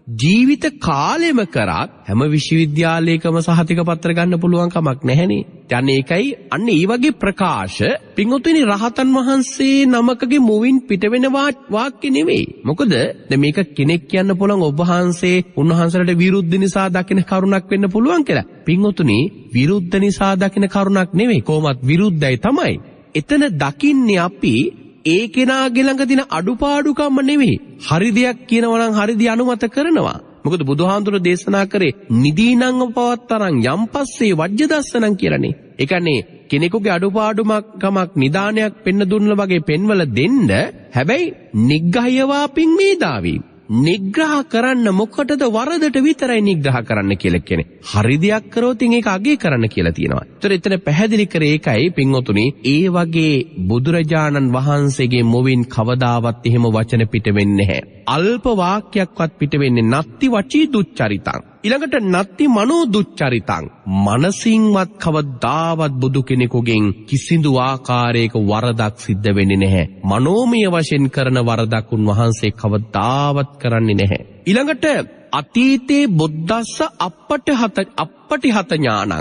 ජීවිත කාලෙම කරත් හැම විශ්වවිද්‍යාලයකම සහතික පත්‍ර ගන්න පුළුවන් කමක් නැහැනේ. දැන් ඒකයි අන්න ඒ වගේ ප්‍රකාශ පින්වතුනි රහතන් වහන්සේ නමකගේ මුවින් පිට වෙන වාක්‍ය නෙවෙයි. මොකද දැන් මේක කෙනෙක් කියන්න පුළුවන් ඔබ වහන්සේ උන්වහන්සේට විරුද්ධ නිසා දකින කරුණක් වෙන්න පුළුවන් කියලා. පින්වතුනි විරුද්ධ නිසා දකින කරුණක් නෙවෙයි. කොහොමත් විරුද්ධයි තමයි. එතන දකින්නේ අපි ඒ කෙනාගේ ළඟ තියෙන අඩුපාඩුකම නෙවෙයි. හරි දෙයක් කියනවා නම් හරි දේ අනුමත කරනවා. මොකද බුදුහාමුදුරුවෝ දේශනා කරේ නිදීනං පවත්තරං යම් පස්සේ වජ්‍ය දස්සනං කියලානේ. ඒ කියන්නේ කෙනෙකුගේ අඩුපාඩුකමක් නිදානයක් පෙන්න දුන්න වගේ පෙන්වල දෙන්න. හැබැයි නිග්‍රහයවාපින් මේදාවි. නිග්‍රහ කරන්න මොකටද වරදට විතරයි නිග්‍රහ කරන්න කියලා කියන්නේ. හරි දෙයක් කරොත් ඒක අගය කරන්න කියලා තියෙනවා. ඒතර එතන පැහැදිලි කරේ ඒකයි පින්වතුනි ඒ වගේ බුදුරජාණන් වහන්සේගේ මොවින් කවදාවත් එහෙම වචන පිට වෙන්නේ නැහැ. අල්ප වාක්‍යයක්වත් පිට වෙන්නේ නත්ති වචී දුච්චරිතං. ඊළඟට නත්ති මනෝ දුච්චරිතං. මනසින්වත් කවදාවත් බුදු කෙනෙකුගෙන් කිසිදු ආකාරයක වරදක් සිද්ධ වෙන්නේ නැහැ. මනෝමය වශයෙන් කරන වරදක් උන්වහන්සේ කවදාවත් කරන්නේ නැහැ. ඊළඟට අතීතේ බුද්දස්ස අප්පටිහත අප්පටිහත ඥානං.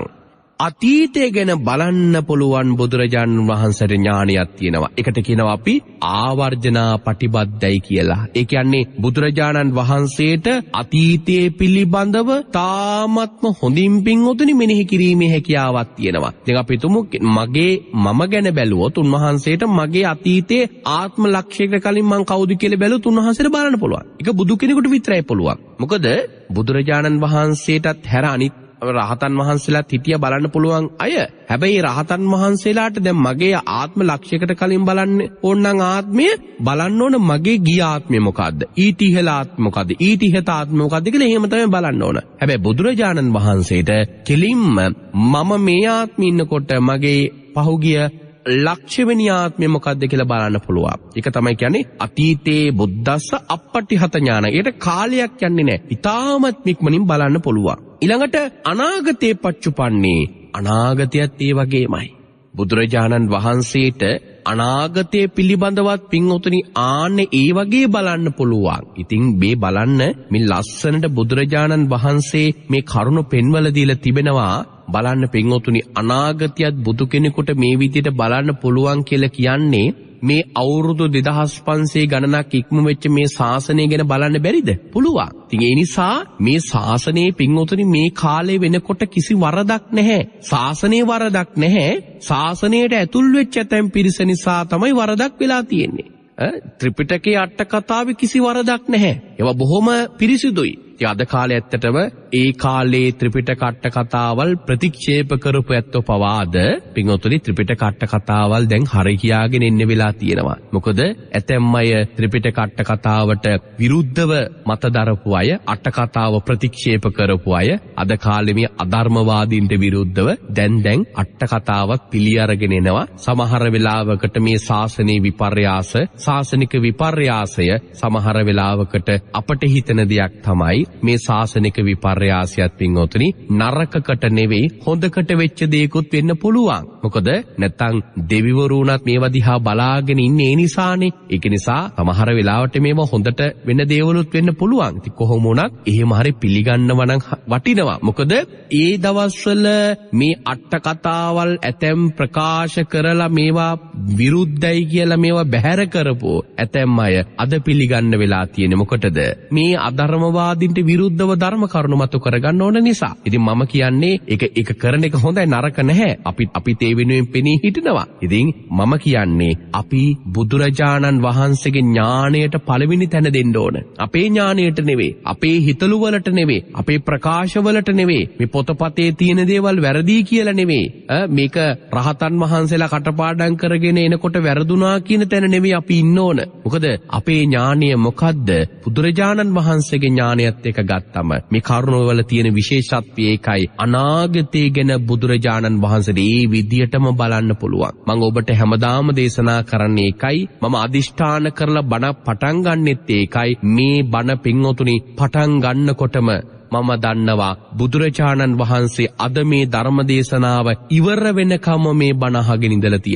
අතීතය ගැන බලන්න පුළුවන් බුදුරජාණන් වහන්සේට ඥානයක් තියෙනවා. ඒකට කියනවා අපි ආවර්ජනා පටිබද්දයි කියලා. ඒ කියන්නේ බුදුරජාණන් වහන්සේට අතීතයේ පිළිබඳව තාමත්ම හොඳින් පින්වතුනි මෙනෙහි කිරීමේ හැකියාවක් තියෙනවා. දැන් අපි තුමු මගේ මම ගැන බැලුවොත් උන්වහන්සේට මගේ අතීතයේ ආත්ම ලක්ෂයකට කලින් මං කවුද කියලා බැලුවොත් උන්වහන්සේට බලන්න පුළුවන්. ඒක බුදු කෙනෙකුට විතරයි පුළුවන්. මොකද බුදුරජාණන් වහන්සේටත් හැර අනිත් රහතන් වහන්සේලාත් හිටිය බලන්න පුළුවන් අය. හැබැයි රහතන් වහන්සේලාට දැන් මගේ ආත්ම ලක්ෂයකට කලින් බලන්න ඕනනම් ආත්මය බලන්න ඕන මගේ ගිය ආත්මය මොකද්ද? ඊට ඉහළ ආත්මය මොකද්ද? ඊට ඉහත ආත්මය මොකද්ද කියලා එහෙම තමයි බලන්න ඕන. හැබැයි බුදුරජාණන් වහන්සේට කෙලින්ම මම මේ ආත්මෙ ඉන්නකොට මගේ පහුගිය ලක්ෂවෙනි ආත්මය මොකද්ද කියලා බලන්න පුළුවන්. ඒක තමයි කියන්නේ අතීතේ බුද්දස්ස අප්පටිහත ඥාන. ඒකට කාලයක් යන්නේ නැහැ. ඊටමත් ඉක්මනින් බලන්න පුළුවන්. ඊළඟට අනාගතේ පච්චුපන්නේ. අනාගතයත් ඒ වගේමයි. බුදුරජාණන් වහන්සේට අනාගතයේ පිළිබඳවත් පින්වතුනි ආන්නේ ඒ වගේ බලන්න පුළුවන්. ඉතින් මේ බලන්න මේ ලස්සනට බුදුරජාණන් වහන්සේ මේ කරුණ පෙන්වල දීලා තිබෙනවා. බලන්න පින්වතුනි අනාගතයත් බුදු කෙනෙකුට මේ විදිහට බලන්න පුළුවන් කියලා කියන්නේ මේ අවුරුදු දෙදහස් පන්සිය ගණනක් ඉක්ම වෙච්ච මේ ශාසනය ගැන බලන්න බැරිද? පුළුවන්. ඉතින් ඒ නිසා මේ ශාසනයේ පින්වතුනි මේ කාලේ වෙනකොට කිසි වරදක් නැහැ. ශාසනයේ වරදක් නැහැ. ශාසනයට ඇතුල් වෙච්ච ඇතැම් පිරිස නිසා තමයි වරදක් වෙලා තියෙන්නේ. ත්‍රිපිටකයේ අට කතාවේ කිසි වරදක් නැහැ. ඒවා බොහොම පිරිසිදුයි. ඒ අද කාලේ ඇත්තටම ඒ කාලේ ත්‍රිපිටක අට කතාවල් ප්‍රතික්ෂේප කරපු ඇත්තෝ පවාද පින්වතුනි ත්‍රිපිටක අට කතාවල් දැන් හරි කියාගෙන ඉන්න වෙලා තියෙනවා. මොකද ඇතැම් අය ත්‍රිපිටක අට කතාවට විරුද්ධව මත දරපු අය, අට කතාව ප්‍රතික්ෂේප කරපු අය, අද කාලේ මේ අධර්මවාදීන්ට විරුද්ධව දැන් දැන් අට කතාවත් පිළි අරගෙන එනවා. සමහර වෙලාවකට මේ ශාසනීය විපර්යාස, ශාසනික විපර්යාසය සමහර වෙලාවකට අපට හිතන දෙයක් තමයි මේ ශාසනික විපර්යාසයත් පින්වතුනි නරකකට නෙවෙයි හොඳකට වෙච්ච දෙයක්ත් වෙන්න පුළුවන්. මොකද නැත්තම් දෙවිවරු උනත් මේවා දිහා බලාගෙන ඉන්නේ ඒ නිසානේ. ඒක නිසා සමහර වෙලාවට මේවා හොඳට වෙන දේවලුත් වෙන්න පුළුවන්. ඉතින් කොහොම වුණත් එහෙම හරි පිළිගන්නව නම් වටිනවා. මොකද ඒ දවස්වල මේ අට කතාවල් ඇතැම් ප්‍රකාශ කරලා මේවා විරුද්ධයි කියලා මේවා බැහැර කරපු ඇතැම් අය අද පිළිගන්න වෙලා තියෙන්නේ මොකටද? මේ අධර්මවාදීන්ට විරුද්ධව ධර්ම කරුණු මතු කරගන්න ඕන නිසා. ඉතින් මම කියන්නේ ඒක ඒක කරන එක හොඳයි නරක නැහැ. අපි අපිත් ඒ වෙනුවෙන් පෙනී හිටිනවා. ඉතින් මම කියන්නේ අපි බුදුරජාණන් වහන්සේගේ ඥාණයට පළවෙනි තැන දෙන්න ඕන. අපේ ඥාණයට නෙවෙයි, අපේ හිතලු වලට නෙවෙයි, අපේ ප්‍රකාශ වලට නෙවෙයි, මේ පොතපතේ තියෙන දේවල් වැරදි කියලා නෙවෙයි. මේක රහතන් වහන්සේලා කටපාඩම් කරගෙන එනකොට වැරදුනා කියන තැන නෙවෙයි අපි ඉන්න ඕන. මොකද අපේ ඥාණය මොකද්ද? බුදුරජාණන් වහන්සේගේ ඥාණයත් එක ගත්තම මේ කරුණවල තියෙන විශේෂත්වය ඒකයි. අනාගතය ගැන බුදුරජාණන් වහන්සේට ඒ විදියටම බලන්න පුළුවන්. මම ඔබට හැමදාම දේශනා කරන්නේ ඒකයි. මම අදිෂ්ඨාන කරලා බණ පටන් ගන්නෙත් ඒකයි. මේ බණ පින්වතුනි පටන් ගන්නකොටම මම දන්නවා බුදුරජාණන් වහන්සේ අද මේ ධර්ම දේශනාව ඉවර වෙනකම් මේ බණ අහගෙන ඉඳලා තියෙනවා.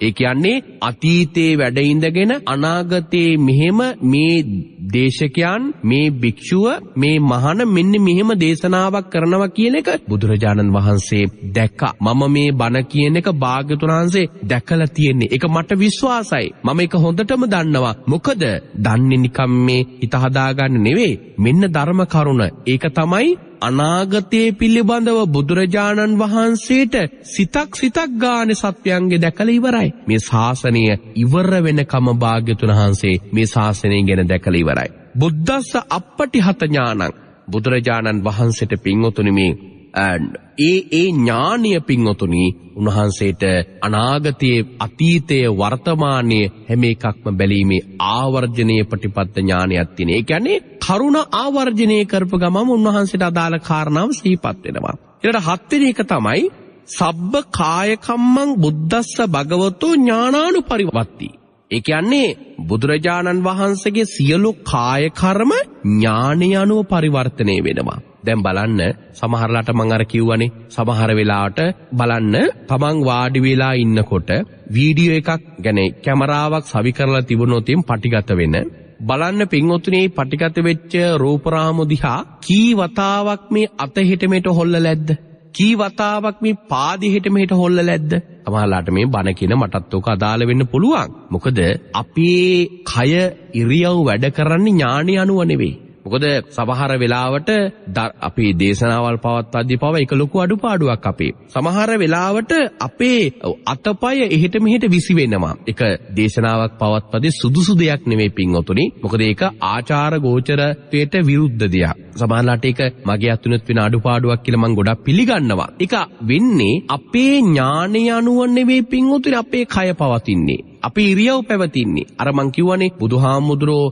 ඒ කියන්නේ අතීතයේ වැඩ ඉඳගෙන අනාගතයේ මෙහෙම මේ දේශකයන් මේ භික්ෂුව මේ මහාන මෙන්න මෙහෙම දේශනාවක් කරනවා කියන එක බුදුරජාණන් වහන්සේ දැක්කා. මම මේ බණ කියන එක භාග්‍යවතුන් වහන්සේ දැකලා තියෙන්නේ. ඒක මට විශ්වාසයි. මම ඒක හොඳටම දන්නවා. මොකද දන්නේ නිකම් මේ හිත හදාගන්න නෙවෙයි. මෙන්න ධර්ම කරුණ. ඒක තමයි අනාගතයේ පිළිබඳව බුදුරජාණන් වහන්සේට සිතක් සිතක් ගානේ සත්‍යයන්ගේ දැකලා ඉවරයි. මේ ශාසනය ඉවර වෙනකම භාග්‍යවතුන් වහන්සේ මේ ශාසනය ගැන දැකලා ඉවරයි. බුද්දස්ස අප්පටිහත ඥානං බුදුරජාණන් වහන්සේට පින්වතුනි මේ ඒ ඒ ඥානීය පින්වතුනි උන්වහන්සේට අනාගතයේ අතීතයේ වර්තමානයේ හැම එකක්ම බැලීමේ ආවර්ජනීය ප්‍රතිපත්ත ඥානයක් තියෙන. ඒ කියන්නේ කරුණ ආවර්ජනය කරපු ගමම උන්වහන්සේට අදාළ කාරණාව සිහිපත් වෙනවා. ඊළඟට හත්වෙනි එක තමයි සබ්බ කාය කම්මං බුද්දස්ස භගවතෝ ඥානානුපරිවර්ති. ඒ කියන්නේ බුදුරජාණන් වහන්සේගේ සියලු කාය කර්ම ඥානය අනුව පරිවර්තනය වෙනවා. දැන් බලන්න සමහරලාට මම අර කිව්වනේ සමහර වෙලාවට බලන්න තමන් වාඩි වෙලා ඉන්නකොට වීඩියෝ එකක් ගැන කැමරාවක් සවි කරලා තිබුණොත් එම් පටිගත වෙන බලන්න පින්වතුනේ පටිගත වෙච්ච රූපරාම දිහා කී වතාවක් මේ අත හිට මෙට හොල්ලලා ඇද්ද? කී වතාවක් මේ පාදෙ හිට මෙහෙට හොල්ලලා ඇද්ද? සමහරලාට මේ බණ කියන මටත් උක අදාළ වෙන්න පුළුවන්. මොකද අපේ කය ඉරියව් වැඩ කරන්නේ ඥාණය අනුව නෙවෙයි. මොකද සමහර වෙලාවට අපේ දේශනාවල් පවත්වද්දී පව එක ලොකු අඩුපාඩුවක් අපේ. සමහර වෙලාවට අපේ අතපය එහෙට මෙහෙට විසි වෙනවා. ඒක දේශනාවක් පවත්වද්දී සුදුසු දෙයක් නෙමෙයි පින්වතුනි. මොකද ඒක ආචාර ගෝචරයට විරුද්ධ දෙයක්. සමහරලාට ඒක මගේ අතුනත් වෙන අඩුපාඩුවක් කියලා මම ගොඩක් පිළිගන්නවා. ඒක වෙන්නේ අපේ ඥානය අනුව නෙවෙයි පින්වතුනි අපේ කය පවතින්නේ. අපේ ඉරියව් පැවතින්නේ. අර මං කියවනේ බුදුහාමුදුරෝ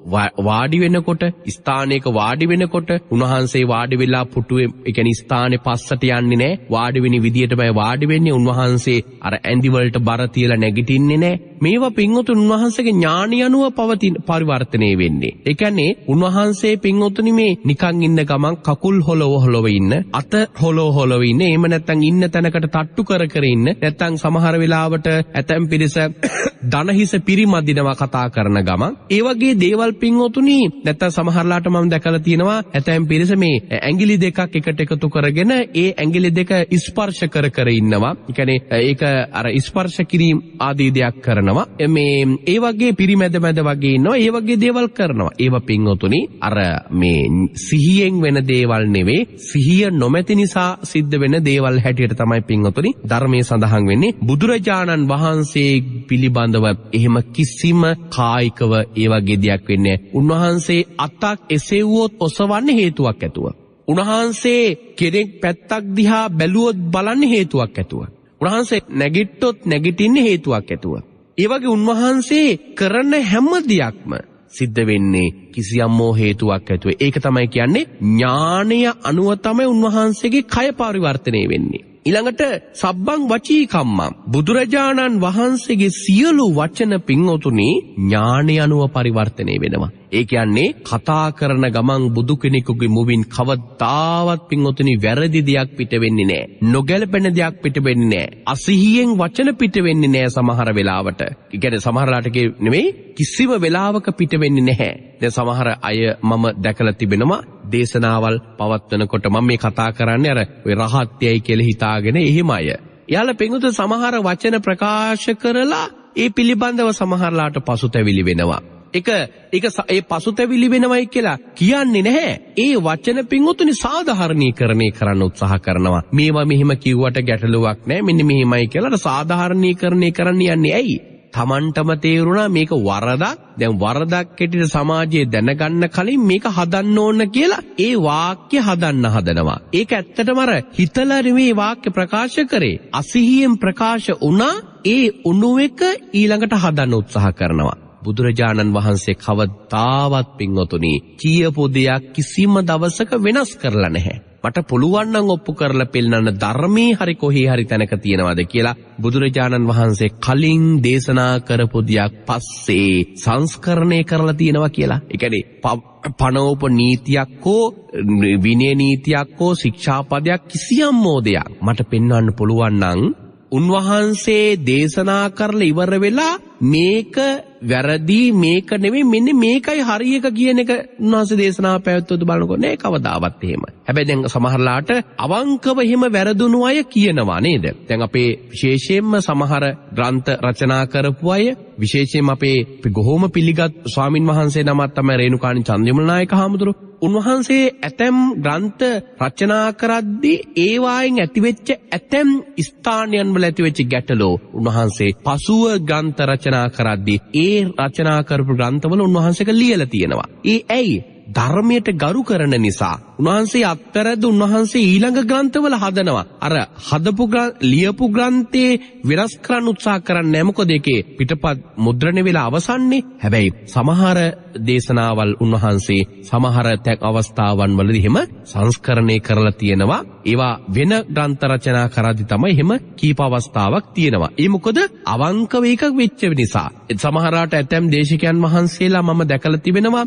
වාඩි වෙනකොට ස්ථානයක වාඩි වෙනකොට උන්වහන්සේ වාඩි වෙලා පුටුවේ ඒ කියන්නේ ස්ථානේ පස්සට යන්නේ නැහැ. වාඩි වෙන විදියටමයි වාඩි වෙන්නේ. උන්වහන්සේ අර ඇඳි වලට බර තියලා නැගිටින්නේ නැහැ. මේවා පින්වතුන් උන්වහන්සේගේ ඥාණය අනුව පවතින පරිවර්තනය වෙන්නේ. ඒ කියන්නේ උන්වහන්සේ පින්වතුනි මේ නිකන් ඉන්න ගමන් කකුල් හොලව හොලව ඉන්න, අත හොලව හොලව ඉන්න, එහෙම නැත්නම් ඉන්න තැනකට තට්ටු කර කර ඉන්න, නැත්නම් සමහර වෙලාවට ඇතැම් පිරිස දනහිස පිරිමදිනවා කතා කරන ගමන් ඒ වගේ දේවල් පින්වතුනි නැත්නම් සමහරලාට මම දැකලා තියෙනවා ඇතැම් පිරිස මේ ඇඟිලි දෙකක් එකට එකතු කරගෙන ඒ ඇඟිලි දෙක ස්පර්ශ කර කර ඉන්නවා. ඒ කියන්නේ ඒක අර ස්පර්ශ කිරීම ආදී දෙයක් කරනවා. මේ ඒ වගේ පිරිමැද මැද වගේ ඉන්නවා. ඒ වගේ දේවල් කරනවා. ඒවා පින්වතුනි අර මේ සිහියෙන් වෙන දේවල් නෙවෙයි, සිහිය නොමැති නිසා සිද්ධ වෙන දේවල් හැටියට තමයි පින්වතුනි ධර්මයේ සඳහන් වෙන්නේ. බුදුරජාණන් වහන්සේ පිළිබඳව එහෙම කිසිම කායිකව ඒ වගේ දෙයක් වෙන්නේ නැහැ. උන්වහන්සේ අතක් එසෙව්වොත් ඔසවන්නේ හේතුවක් ඇතුව. උන්වහන්සේ කෙනෙක් පැත්තක් දිහා බැලුවොත් බලන්නේ හේතුවක් ඇතුව. උන්වහන්සේ නැගිට්ටොත් නැගිටින්නේ හේතුවක් ඇතුව. ඒ වගේ උන්වහන්සේ කරන හැම දෙයක්ම සිද්ධ වෙන්නේ කිසියම් හේතුවක් ඇතුව. ඒක තමයි කියන්නේ ඥානය අනුව තමයි උන්වහන්සේගේ කය පරිවර්තනය වෙන්නේ. ඊළඟට සබ්බං වචී කම්මං බුදුරජාණන් වහන්සේගේ සියලු වචන පින්වතුනි ඥානය අනුව පරිවර්තනය වෙනවා. ඒ කියන්නේ කතා කරන ගමන් බුදු කෙනෙකුගේ මුවින් කවදාවත් පින්වතුනි වැරදි දෙයක් පිට වෙන්නේ නැහැ. නොගැලපෙන දෙයක් පිට වෙන්නේ නැහැ. අසිහියෙන් වචන පිට වෙන්නේ නැහැ සමහර වෙලාවට. ඒ කියන්නේ සමහරලාට නෙමෙයි කිසිම වෙලාවක පිට වෙන්නේ නැහැ. දැන් සමහර අය මම දැකලා තිබෙනවා දේශනාවල් පවත්වනකොට මම මේ කතා කරන්නේ අර ඔය රහත්යයි කියලා හිතාගෙන එහෙම අය. එයාලා පින්වතුනි සමහර වචන ප්‍රකාශ කරලා ඒ පිළිබඳව සමහරලාට පසුතැවිලි වෙනවා. ඒක ඒක ඒ පසුතැවිලි වෙනවයි කියලා කියන්නේ නැහැ. ඒ වචන පින්වතුනි සාධාරණීකරණය කරන්න උත්සාහ කරනවා. මේවා මෙහෙම කිව්වට ගැටලුවක් නැහැ. මෙන්න මෙහෙමයි කියලා සාධාරණීකරණය කරන්න යන්නේ ඇයි? තමන්ටම තේරුණා මේක වරදක්. දැන් වරදක් කෙටිට සමාජයේ දැනගන්න කලින් මේක හදන්න ඕන කියලා ඒ වාක්‍ය හදන්න හදනවා. ඒක ඇත්තටම අර හිතලා නෙවෙයි වාක්‍ය ප්‍රකාශ කරේ. අසිහියෙන් ප්‍රකාශ වුණා. ඒ උණු එක ඊළඟට හදන්න උත්සාහ කරනවා. බුදුරජාණන් වහන්සේ කවදාවත් පින්වතුනි කියපු දෙයක් කිසිම දවසක වෙනස් කරලා නැහැ. මට පුළුවන් නම් ඔප්පු කරලා පෙන්නන්න ධර්මයේ හරි කොහේ හරි තැනක තියෙනවද කියලා බුදුරජාණන් වහන්සේ කලින් දේශනා කරපු දෙයක් පස්සේ සංස්කරණය කරලා තියෙනවා කියලා. ඒ කියන්නේ පනෝප නීතියක් හෝ විනය නීතියක් හෝ ශික්ෂාපදයක් කිසියම් මොදයක් මට පෙන්වන්න පුළුවන් නම් උන්වහන්සේ දේශනා කරලා ඉවර වෙලා මේක වැරදි මේක නෙමෙයි මෙන්න මේකයි හරි එක කියන එක උන්වහන්සේ දේශනාව පැවැත්වුවද බලනකොට නෑ කවදාවත් එහෙම. හැබැයි දැන් සමහරලාට අවංකව එහෙම වැරදුණු අය කියනවා නේද? දැන් අපේ විශේෂයෙන්ම සමහර ග්‍රන්ථ රචනා කරපු අය විශේෂයෙන්ම අපේ ගොහොම පිළිගත් ස්වාමින් වහන්සේ නමක් තමයි රේණුකාණී චන්ද්‍රවිමල නායක හාමුදුරුවෝ. උන්වහන්සේ ඇතැම් ග්‍රන්ථ රචනා කරද්දී ඒ වයින් ඇතිවෙච්ච ඇතැම් ස්ථානයන් වල ඇතිවෙච්ච ගැටලෝ උන්වහන්සේ පසුව ග්‍රන්ථ රචනා කරද්දී ඒ රචනා කරපු ග්‍රන්ථවල උන්වහන්සේක ලියලා තියෙනවා. ඒ ඇයි? ධර්මයට ගරු කරන නිසා. උන්වහන්සේ අත්තරද උන්වහන්සේ ඊළඟ ග්‍රන්ථවල හදනවා. අර හදපු ලියපු ග්‍රන්ථේ වෙනස් කරන්න උත්සාහ කරන්නේ නැහැ. මොකද ඒකේ පිටපත් මුද්‍රණය වෙලා අවසන්නේ. හැබැයි සමහර දේශනාවල් උන්වහන්සේ සමහර තැන් අවස්ථාවන් වලදී එහෙම සංස්කරණය කරලා තියෙනවා. ඒවා වෙන ග්‍රන්ථ රචනා කරද්දී තමයි එහෙම කීප අවස්ථාවක් තියෙනවා. ඒ මොකද අවංකව ඒක වෙච්ච නිසා. සමහරාට ඇතැම් දේශිකයන් වහන්සේලා මම දැකලා තිබෙනවා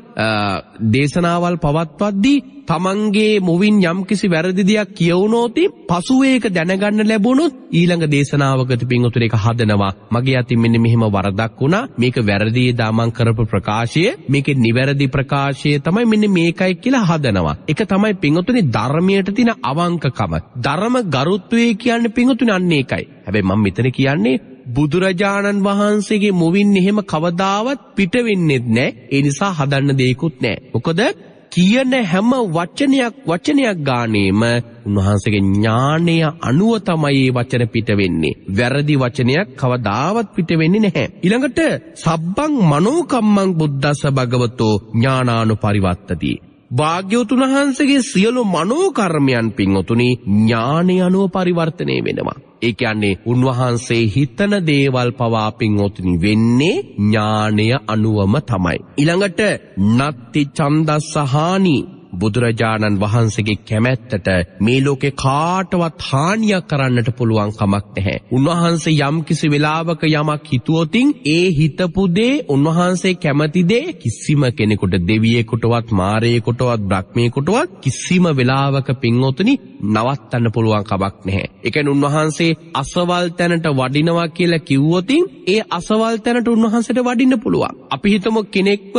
දේශනාවල් පවත්වද්දී තමන්ගේ මුවින් යම්කිසි වැරදි දෙයක් කියවුනොත් පසුව ඒක දැනගන්න ලැබුණොත් ඊළඟ දේශනාවකට පින්වතුනි ඒක හදනවා. මගේ අතින් මෙන්න මෙහෙම වරදක් වුණා. මේක වැරදි දාමන් කරපු ප්‍රකාශය මේකේ නිවැරදි ප්‍රකාශය තමයි මෙන්න මේකයි කියලා හදනවා. ඒක තමයි පින්වතුනි ධර්මයට තියෙන අවංකකම. ධර්ම ගරුත්වය කියන්නේ පින්වතුනි අන්න ඒකයි. හැබැයි මම මෙතන කියන්නේ බුදුරජාණන් වහන්සේගේ මුවින් එහෙම කවදාවත් පිට වෙන්නේ නැහැ. ඒ නිසා හදන්න දෙයක්වත් නැහැ. මොකද කියන හැම වචනයක් වචනයක් ගානේම උන්වහන්සේගේ ඥාණය අනුව තමයි මේ වචන පිට වෙන්නේ. වැරදි වචනයක් කවදාවත් පිට වෙන්නේ නැහැ. ඊළඟට සබ්බං මනෝකම්මං බුද්දස්ස භගවතෝ ඥානානුපරිවත්තති. භාග්‍යවතුන් වහන්සේගේ සියලු මනෝකර්මයන් පින්වතුනි ඥාණය අනුව පරිවර්තනය වෙනවා. ඒ කියන්නේ උන්වහන්සේ හිතන දේවල් පවා පින්වතුනි වෙන්නේ ඥාණය අනුවම තමයි. ඊළඟට නත්ති ඡන්දස්සහානි බුදුරජාණන් වහන්සේගේ කැමැත්තට මේ ලෝකේ කාටවත් හානියක් කරන්නට පුළුවන් කමක් නැහැ. උන්වහන්සේ යම් කිසි වෙලාවක යමක් හිතුවොතින් ඒ හිතපු දේ උන්වහන්සේ කැමති දේ කිසිම කෙනෙකුට දෙවියෙකුටවත් මාරයෙකුටවත් බ්‍රහ්මයෙකුටවත් කිසිම වෙලාවක පින්වතුනි නවත්තන්න පුළුවන් කමක් නැහැ. ඒ කියන්නේ උන්වහන්සේ අසවල් තැනට වඩිනවා කියලා කිව්වොතින් ඒ අසවල් තැනට උන්වහන්සේට වඩින්න පුළුවන්. අපි හිතමු කෙනෙක්ව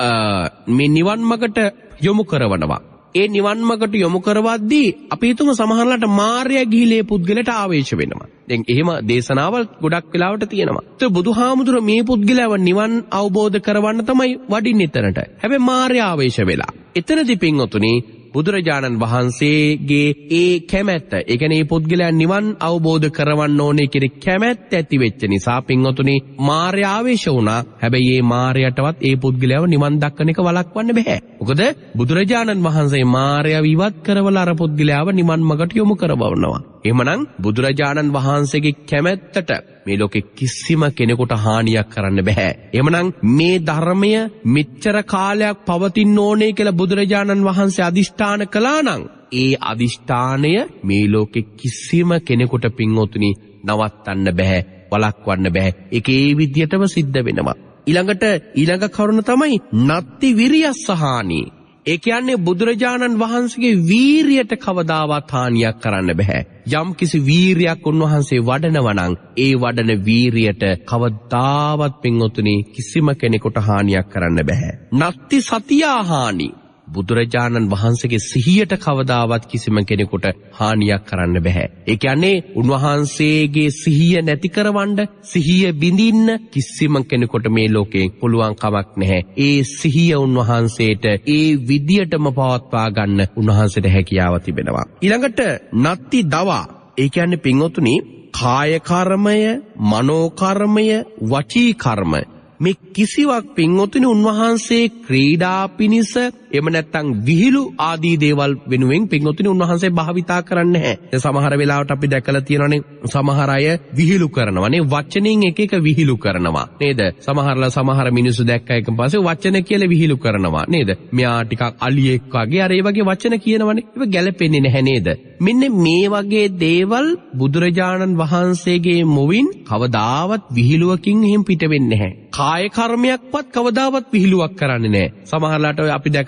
මේ නිවන් මාර්ගට යොමු කරවනවා. ඒ නිවන් මාර්ගට යොමු කරවද්දී අපි හිතමු සමහරලාට මාර්යා ගිහිලේ පුද්ගලට ආවේශ වෙනවා. දැන් එහෙම දේශනාවල් ගොඩක් වෙලාවට තියෙනවා. ඒත් බුදුහාමුදුර මේ පුද්ගලයව නිවන් අවබෝධ කරවන්න තමයි වඩින්නේ එතනට. හැබැයි මාර්යා ආවේශ වෙලා. එතනදී පින්වතුනි බුදුරජාණන් වහන්සේගේ ඒ කැමැත්ත, ඒ කියන්නේ මේ පුද්ගලයන් නිවන් අවබෝධ කරවන්න ඕනේ කියන කැමැත්ත ඇති වෙච්ච නිසා පින්වතුනි මාර්යා ආවේශ වුණා. හැබැයි මේ මාර්යාටවත් ඒ පුද්ගලයව නිවන් දක්වන එක වළක්වන්න බෑ. මොකද බුදුරජාණන් වහන්සේ මාර්යාව ඉවත් කරවලා අර පුද්ගලයාව නිවන් මාර්ගට යොමු කරවනවා. එහෙමනම් බුදුරජාණන් වහන්සේගේ කැමැත්තට මේ ලෝකෙ කිසිම කෙනෙකුට හානියක් කරන්න බෑ. එහෙමනම් මේ ධර්මය මෙච්චර කාලයක් පවතින්න ඕනේ කියලා බුදුරජාණන් වහන්සේ අදිෂ්ඨාන කළා නම් ඒ අදිෂ්ඨානය මේ ලෝකෙ කිසිම කෙනෙකුට පින්වතුනි නවත්තන්න බෑ, වළක්වන්න බෑ. ඒක ඒ විදියටම සිද්ධ වෙනවා. ඊළඟට ඊළඟ කරුණ තමයි නත්ති විරියස්සහානි. ඒ කියන්නේ බුදුරජාණන් වහන්සේගේ වීරියට කවදාවත් හානියක් කරන්න බෑ. යම් කිසි වීරියක් උන්වහන්සේ වඩනවා නම් ඒ වඩන වීරියට කවදාවත් පින්වතුනි කිසිම කෙනෙකුට හානියක් කරන්න බෑ. නත්ති සතියාහානි. බුදුරජාණන් වහන්සේගේ සිහියට කවදාවත් කිසිම කෙනෙකුට හානියක් කරන්න බෑ. ඒ කියන්නේ උන්වහන්සේගේ සිහිය නැති කරවන්න, සිහිය බිඳින්න කිසිම කෙනෙකුට මේ ලෝකේ පුළුවන් කමක් නැහැ. ඒ සිහිය උන්වහන්සේට ඒ විදියටම පවත්වා ගන්න උන්වහන්සේට හැකියාව තිබෙනවා. ඊළඟට නත්ති දවා. ඒ කියන්නේ පින්වතුනි කාය කර්මය, මනෝ කර්මය, වචී කර්ම මේ කිසිවක් පින්වතුනි උන්වහන්සේ ක්‍රීඩා පිණිස එහෙම නැත්නම් විහිළු ආදී දේවල් වෙනුවෙන් පින්වතුනි උන්වහන්සේ භාවිතා කරන්නේ නැහැ. දැන් සමහර වෙලාවට අපි දැකලා තියෙනවානේ සමහර අය විහිළු කරනවානේ, වචනෙන් එක එක විහිළු කරනවා නේද? සමහරලා සමහර මිනිස්සු දැක්ක එකම පස්සේ වචන කියලා විහිළු කරනවා නේද? මෙයා ටිකක් අලියෙක් වගේ අර ඒ වගේ වචන කියනවනේ. ඒක ගැලපෙන්නේ නැහැ නේද? මෙන්න මේ වගේ දේවල් බුදුරජාණන් වහන්සේගේ මුවින් කවදාවත් විහිළුවකින් එහෙම පිට වෙන්නේ නැහැ. කාය කර්මයක්වත් කවදාවත් විහිළුවක් කරන්නේ නැහැ. සමහරලාට අපි දැකලා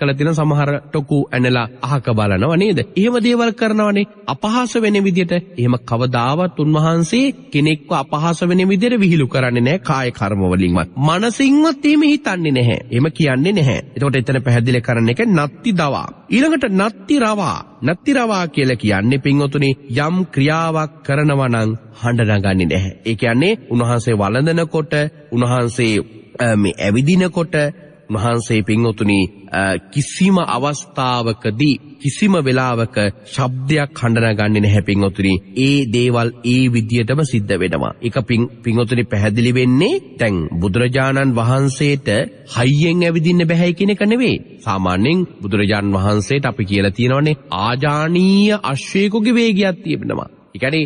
දැකලා තියෙන සමහර ටොකු ඇනලා අහක බලනවා නේද? එහෙම දේවල් කරනවනේ අපහාස වෙන විදියට. එහෙම කවදාවත් උන්වහන්සේ කෙනෙක්ව අපහාස වෙන විදියට විහිළු කරන්නේ නැහැ කාය කර්ම වලින්වත්. මනසින්වත් එහෙම හිතන්නේ නැහැ. එහෙම කියන්නේ නැහැ. එතකොට එතන පැහැදිලි කරන එක නත්ති දවා. ඊළඟට නත්ති රවා. නත්ති රවා කියලා කියන්නේ පින්වතුනි යම් ක්‍රියාවක් කරනවා නම් හඬ නගන්නේ නැහැ. ඒ කියන්නේ උන්වහන්සේ වළඳනකොට උන්වහන්සේ මේ ඇවිදිනකොට උන්වහන්සේ පින්වතුනි කිසිම අවස්ථාවකදී කිසිම වෙලාවක ශබ්දයක් හඬනගන්නේ නැහැ පින්වතුනි. ඒ දේවල් ඒ විදියටම සිද්ධ වෙනවා. ඒක පින්වතුනි පැහැදිලි වෙන්නේ දැන් බුදුරජාණන් වහන්සේට හයියෙන් ඇවිදින්න බෑ කියන එක නෙවෙයි. සාමාන්‍යයෙන් බුදුරජාණන් වහන්සේට අපි කියලා තියෙනවානේ ආජානීය අශ්වයෙකුගේ වේගයක් තියෙනවා. ඒ කියන්නේ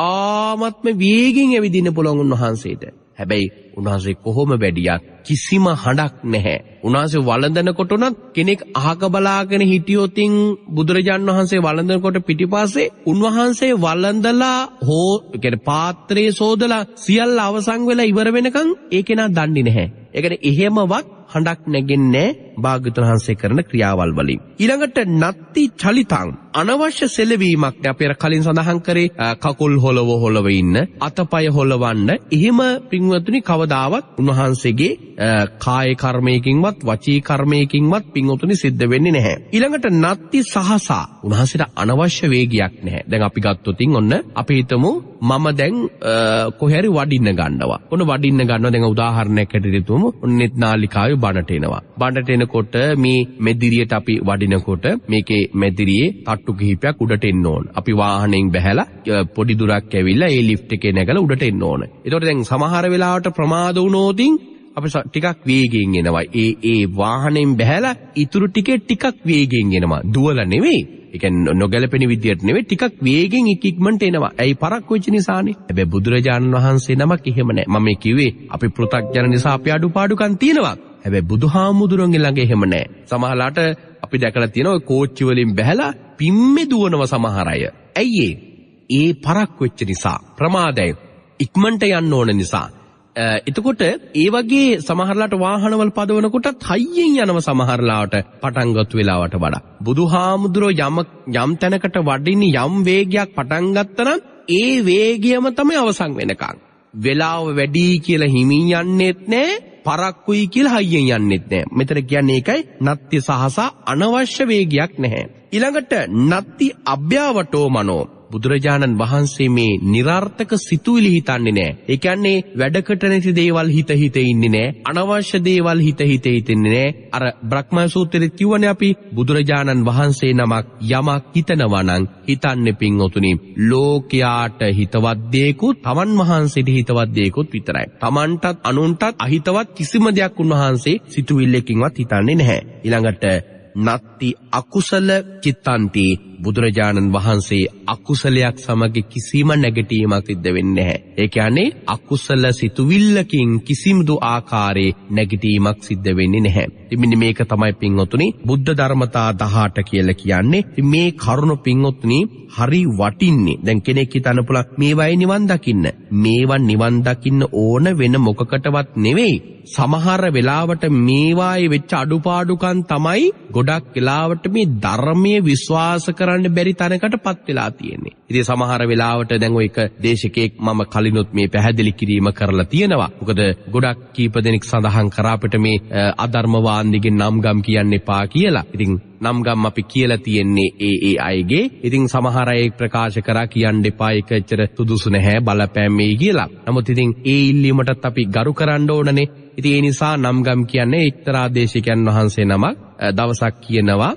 ඊ타ත්ම වේගෙන් ඇවිදින්න පුළුවන් උන්වහන්සේට. හැබැයි උන්වහන්සේ කොහොම වැඩියත් කිසිම හඬක් නැහැ. උන්වහන්සේ වළඳනකොට උනත් කෙනෙක් අහක බලාගෙන හිටියොතින් බුදුරජාන් වහන්සේ වළඳනකොට පිටිපස්සේ උන්වහන්සේ වළඳලා හෝ කියන්නේ පාත්‍රයේ සෝදලා සියල්ල අවසන් වෙලා ඉවර වෙනකන් ඒ කෙනා දන්නේ නැහැ. ඒ කියන්නේ එහෙමවත් හඬක් නැගෙන්නේ භාග්‍යවතුන් වහන්සේ කරන ක්‍රියාවල් වලින්. ඊළඟට නත්ති චලිතං අනවශ්‍ය සෙලවීමක් අපි අර කලින් සඳහන් කරේ කකුල් හොලව හොලව ඉන්න අතපය හොලවන්න එහෙම පින්වතුනි කවදාවත් උන්වහන්සේගේ කාය කර්මයකින්වත් වචී කර්මයකින්වත් පින්වතුනි සිද්ධ වෙන්නේ නැහැ. ඊළඟට නත්ති සහසා උන්වහන්සේට අනවශ්‍ය වේගයක් නැහැ. දැන් අපි ගත්තොතින් ඔන්න අපි හිතමු මම දැන් කොහේ හරි වඩින්න ගන්නවා. ඔන්න වඩින්න ගන්නවා දැන් උදාහරණයක් හැටියට තුමු ඔන්නෙත් නාලිකාවේ බණට එනවා. බණට එනකොට මේ මෙදිරියට අපි වඩිනකොට මේකේ මෙදිරියේ තට්ටු කිහිපයක් උඩට එන්න ඕන. අපි වාහනයෙන් බැහැලා පොඩි දුරක් ඇවිල්ලා ඒ ලිෆ්ට් එකේ නැගලා උඩට එන්න ඕන. ඒතකොට දැන් සමහර වෙලාවට ප්‍රමාද වුණොතින් අපි ටිකක් වේගෙන් එනවා. ඒ ඒ වාහනයෙන් බැහැලා ඉතුරු ටිකේ ටිකක් වේගෙන් එනවා. දුවලා නෙවෙයි. ඒ කියන්නේ නොගැලපෙන විදියට නෙවෙයි ටිකක් වේගෙන් ඉක්මනට එනවා. ඇයි පරක් වෙච්ච නිසානේ. හැබැයි බුදුරජාණන් වහන්සේ නමක් එහෙම නැහැ. මම මේ කිව්වේ අපි පෘථග්ජන නිසා අපි අඩුපාඩුකම් තියෙනවා. හැබැයි බුදුහාමුදුරන්ගේ ළඟ එහෙම නැහැ. සමහරලාට අපි දැකලා තියෙනවා ඔය කෝච්චි වලින් බැහැලා පිම්මේ දුවනවා සමහර අය. ඇයි ඒ? ඒ පරක් වෙච්ච නිසා ප්‍රමාදයි. ඉක්මනට යන්න ඕන නිසා. එතකොට ඒ වගේ සමහරලාට වාහනවල පදවනකොටත් හයියෙන් යනවා සමහරලාට පටන් ගත්ත වෙලාවට වඩා. බුදුහාමුදුරෝ යම් යම් තැනකට වඩින්න යම් වේගයක් පටන් ගත්තනම් ඒ වේගයම තමයි අවසන් වෙනකන්. වෙලාව වැඩි කියලා හිමින් යන්නෙත් නැහැ. පරක්කුයි කියලා හයියෙන් යන්නෙත් නැහැ. මෙතන කියන්නේ ඒකයි නත්ති සහසා අනවශ්‍ය වේගයක් නැහැ. ඊළඟට නත්ති අභ්‍යවටෝ මනෝ බුදුරජාණන් වහන්සේ මේ નિરර්ථක සිතුවිලි හිතන්නේ නැහැ. ඒ කියන්නේ වැඩකට නැති දේවල් හිත හිත ඉන්නේ නැහැ. අනවශ්‍ය දේවල් හිත හිත හිතන්නේ නැහැ. අර බ්‍රහ්ම සූත්‍රයේ කියවනේ අපි බුදුරජාණන් වහන්සේ නමක් යමක් හිතනවා නම් හිතන්නේ පින්වතුනි ලෝකයාට හිතවත් දේකුත් තමන් වහන්සේට හිතවත් දේකුත් විතරයි. තමන්ටත් අනුන්ටත් අහිතවත් කිසිම දෙයක් උන්වහන්සේ සිතුවිල්ලකින්වත් හිතන්නේ නැහැ. ඊළඟට නත්ති අකුසල චිත්තන්ති බුදුරජාණන් වහන්සේ අකුසලයක් සමග කිසිම නැගිටීමක් සිද්ධ වෙන්නේ නැහැ. ඒ කියන්නේ අකුසල සිතුවිල්ලකින් කිසිදු ආකාරයේ නැගිටීමක් සිද්ධ වෙන්නේ නැහැ. ඉතින් මේක තමයි පින්වතුනි බුද්ධ ධර්මතා දහඅට කියලා කියන්නේ. මේ කරුණ පින්වතුනි හරි වටින්නේ. දැන් කෙනෙක් හිතන්න පුළුවන් මේවයි නිවන් දකින්න. මේවා නිවන් දකින්න ඕන වෙන මොකකටවත් නෙවෙයි. සමහර වෙලාවට මේවායේ වෙච්ච අඩුපාඩුකම් තමයි ගොඩක් වෙලාවට මේ ධර්මයේ විශ්වාස කරන්න බැරි තැනකටපත් වෙලා තියෙන්නේ. ඉතින් සමහර වෙලාවට දැන් ඔය එක දේශකෙක් මම කලිනුත් මේ පැහැදිලි කිරීම කරලා තියෙනවා. මොකද ගොඩක් කීප දෙනෙක් සඳහන් කරා අපිට මේ අධර්මවාදීගේ නම් ගම් කියන්න එපා කියලා. ඉතින් නම් ගම් අපි කියලා තියෙන්නේ ඒ ඒ අයගේ. ඉතින් සමහර අය ප්‍රකාශ කරා කියන්න එපා ඒක ඇත්තට සුදුසු නැහැ බලපෑම් මේ කියලා. නමුත් ඉතින් ඒ ඉල්ලීමටත් අපි ගරු කරන්න ඕනනේ. ඉතින් ඒ නිසා නම් ගම් කියන්නේ එක්තරා දේශකයන් වහන්සේ නමක් දවසක් කියනවා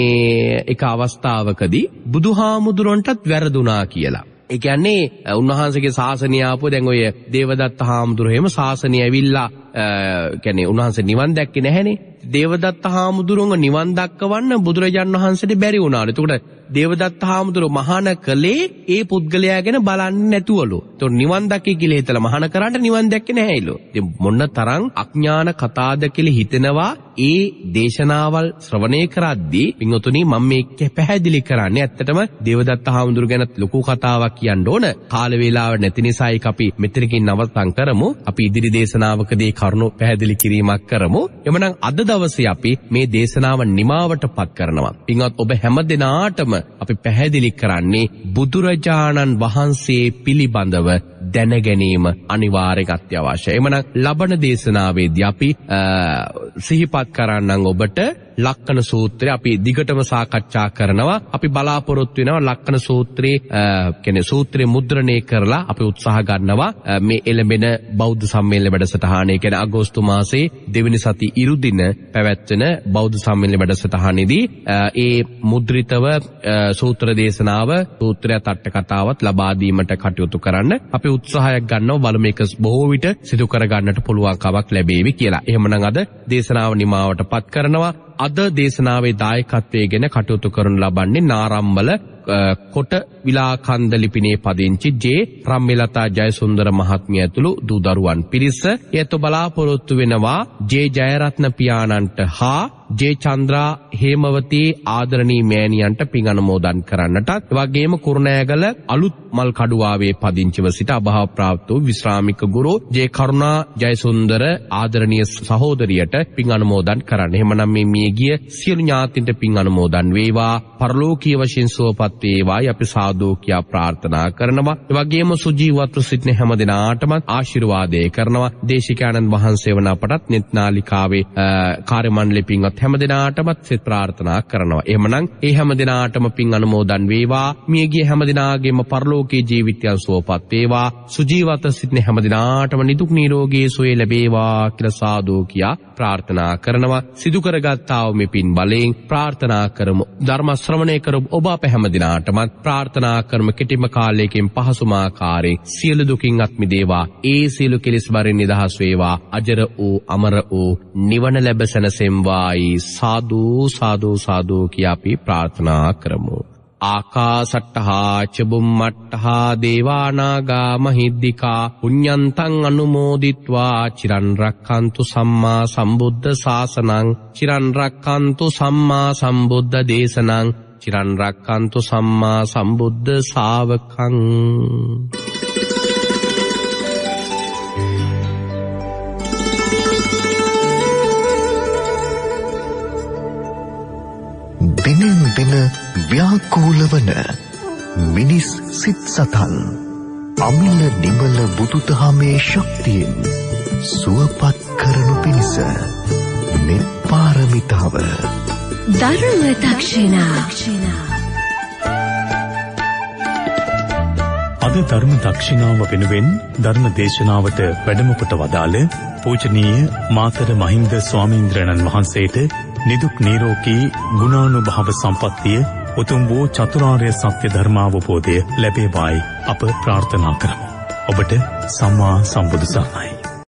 මේ එක අවස්ථාවකදී බුදුහාමුදුරන්ටත් වැරදුනා කියලා. ඒ කියන්නේ උන්වහන්සේගේ ශාසනය ආපුව දැන් ඔය දේවදත්ත හාමුදුරුවෝ එහෙම ශාසනය ඇවිල්ලා කියන්නේ උන්වහන්සේ නිවන් දැක්කේ නැහැනේ. දේවදත්ත හාමුදුරුවෝ නිවන් දක්වන්න බුදුරජාන් වහන්සේට බැරි වුණාලු. එතකොට දේවදත්ත හාමුදුරුව මහාන කළේ ඒ පුද්ගලයා ගැන බලන්නේ නැතුවලු. ඒතකොට නිවන් දැකේ කියලා හිතලා මහාන කරාට නිවන් දැක්කේ නැහැලු. ඉතින් මොන තරම් අඥාන කතාද කියලා හිතෙනවා ඒ දේශනාවල් ශ්‍රවණය කරද්දී. පින්වතුනි මම මේක පැහැදිලි කරන්නේ ඇත්තටම දේවදත්ත හාමුදුරුව ගැන ලොකු කතාවක් කියන්න ඕන. කාල වේලාව නැති නිසා ඒක අපි මෙතනකින් නවත්තන් කරමු. අපි ඉදිරි දේශනාවකදී කරුණු පැහැදිලි කිරීමක් කරමු. එමනම් අද දවසේ අපි මේ දේශනාව නිමාවටපත් කරනවා. පින්වත් ඔබ හැම දිනාටම අපි පැහැදිලි කරන්නේ බුදුරජාණන් වහන්සේ පිළිබඳව දැන ගැනීම අනිවාර්යයෙන් අත්‍යවශ්‍යයි. එමනම් ලබන දේශනාවේදී අපි සිහිපත් කරන්නම් ඔබට ලක්කන සූත්‍රය අපි දිගටම සාකච්ඡා කරනවා. අපි බලාපොරොත්තු වෙනවා ලක්කන සූත්‍රයේ කියන්නේ සූත්‍රය මුද්‍රණය කරලා අපි උත්සාහ ගන්නවා මේ එළඹෙන බෞද්ධ සම්මේලන වැඩසටහනේ කියන්නේ අගෝස්තු මාසයේ දෙවෙනි සති ඉරුදින පැවැත්වෙන බෞද්ධ සම්මේලන වැඩසටහනේදී ඒ මුද්‍රිතව සූත්‍ර දේශනාව සූත්‍රයත් අට කතාවත් ලබා දීමට කටයුතු කරන්න අපි උත්සාහයක් ගන්නවා. බලමු මේක බොහෝ විට සිදු කර ගන්නට පුළුවන් කමක් ලැබේවි කියලා. එහෙමනම් අද දේශනාව නිමාවටපත් කරනවා. අද දේශනාවේ දායකත්වයේ ගෙන කටයුතු කරනු ලබන්නේ නාරම්මල කොට විලාකන්ද ලිපිනේ පදිංචි ජේ රම්මිලතා ජයසුන්දර මහත්මිය ඇතුළු දූ දරුවන් පිරිස. ඒත් බලාපොරොත්තු වෙනවා ජේ ජයරත්න පියාණන්ට හා ජේ චන්ද්‍රා හේමවතී ආදරණීය මෑණියන්ට පින් අනුමෝදන් කරන්නටත් එවැගේම කුරුණෑගල අලුත් මල් කඩුවාවේ පදිංචිව සිට අභාව ප්‍රාප්ත වූ විශ්‍රාමික ගුරු ජේ කරුණා ජයසුන්දර ආදරණීය සහෝදරියට පින් අනුමෝදන් කරන්න. එහෙමනම් මේ මියගිය සියලු ඥාතින්ට පින් අනුමෝදන් වේවා. පරලෝකීය වශයෙන් සුවපත් වේවායි අපි සාදු කියා ප්‍රාර්ථනා කරනවා. එවැගේම සුජීවත්ව සිටින හැම දිනාටම ආශිර්වාදේ කරනවා. දේශිකානන්ද වහන්සේ වන අපටත් net නාලිකාවේ කාර්ය මණ්ඩලයේ පින්වත් හැම දිනාටමත් සිත ප්‍රාර්ථනා කරනවා. එහෙමනම් ඒ හැම දිනාටම පින් අනුමෝදන් වේවා. මියගිය හැම දිනාගේම පරලෝකීය ජීවිතයන් සුවපත් වේවා. සුජීවත්ව සිටින හැම දිනාටම නිදුක් නිරෝගී සුවය ලැබේවා කියලා සාදු කියා ප්‍රාර්ථනා කරනවා. සිදු කරගත්තා වූ මේ පින් බලයෙන් ප්‍රාර්ථනා කරමු. ධර්ම ශ්‍රවණය කරමු. ඔබ අප හැම දිනාටමත් ප්‍රාර්ථනා කරමු. කෙටිම කාලයකින් පහසුම ආකාරයෙන් සියලු දුකින් අත් මිදේවා. ඒ සියලු කෙලෙස් වලින් නිදහස් වේවා. අජර වූ අමර වූ නිවන ලැබ සැනසෙම්වායි සාදු සාදු සාදු කියා අපි ප්‍රාර්ථනා කරමු. ආකාසට්ටහා චබුම්මට්ටහා දේවානාගා මහිද්దికා පුඤ්ඤන්තං අනුමෝදිත්වා චිරන් රක්ඛන්තු සම්මා සම්බුද්ධ ශාසනං චිරන් රක්ඛන්තු සම්මා සම්බුද්ධ දේශනං චිරන් රක්ඛන්තු සම්මා සම්බුද්ධ ශාවකං. දිනෙන් දින ව්‍යාකූල වන මිනිස් සිත් සතන් අමිල නිමල බුදුදහමේ ශක්තියෙන් සුවපත් කරනු පිණිස නිපාරමිතාව ධර්ම දක්ෂිනා. අද ධර්ම දක්ෂිනාව වෙනුවෙන් ධර්ම දේශනාවට වැඩම කොට වදාළ පූජනීය මාතර මහින්ද ස්වාමීන්ද්‍රයන්න් වහන්සේට නිදුක් නිරෝගී ගුණානුභව සම්පන්නිය උතුම් වූ චතුරාර්ය සත්‍ය ධර්මාවබෝධය ලැබේවායි අප ප්‍රාර්ථනා කරමු. ඔබට සම්මා සම්බුදු සරණයි.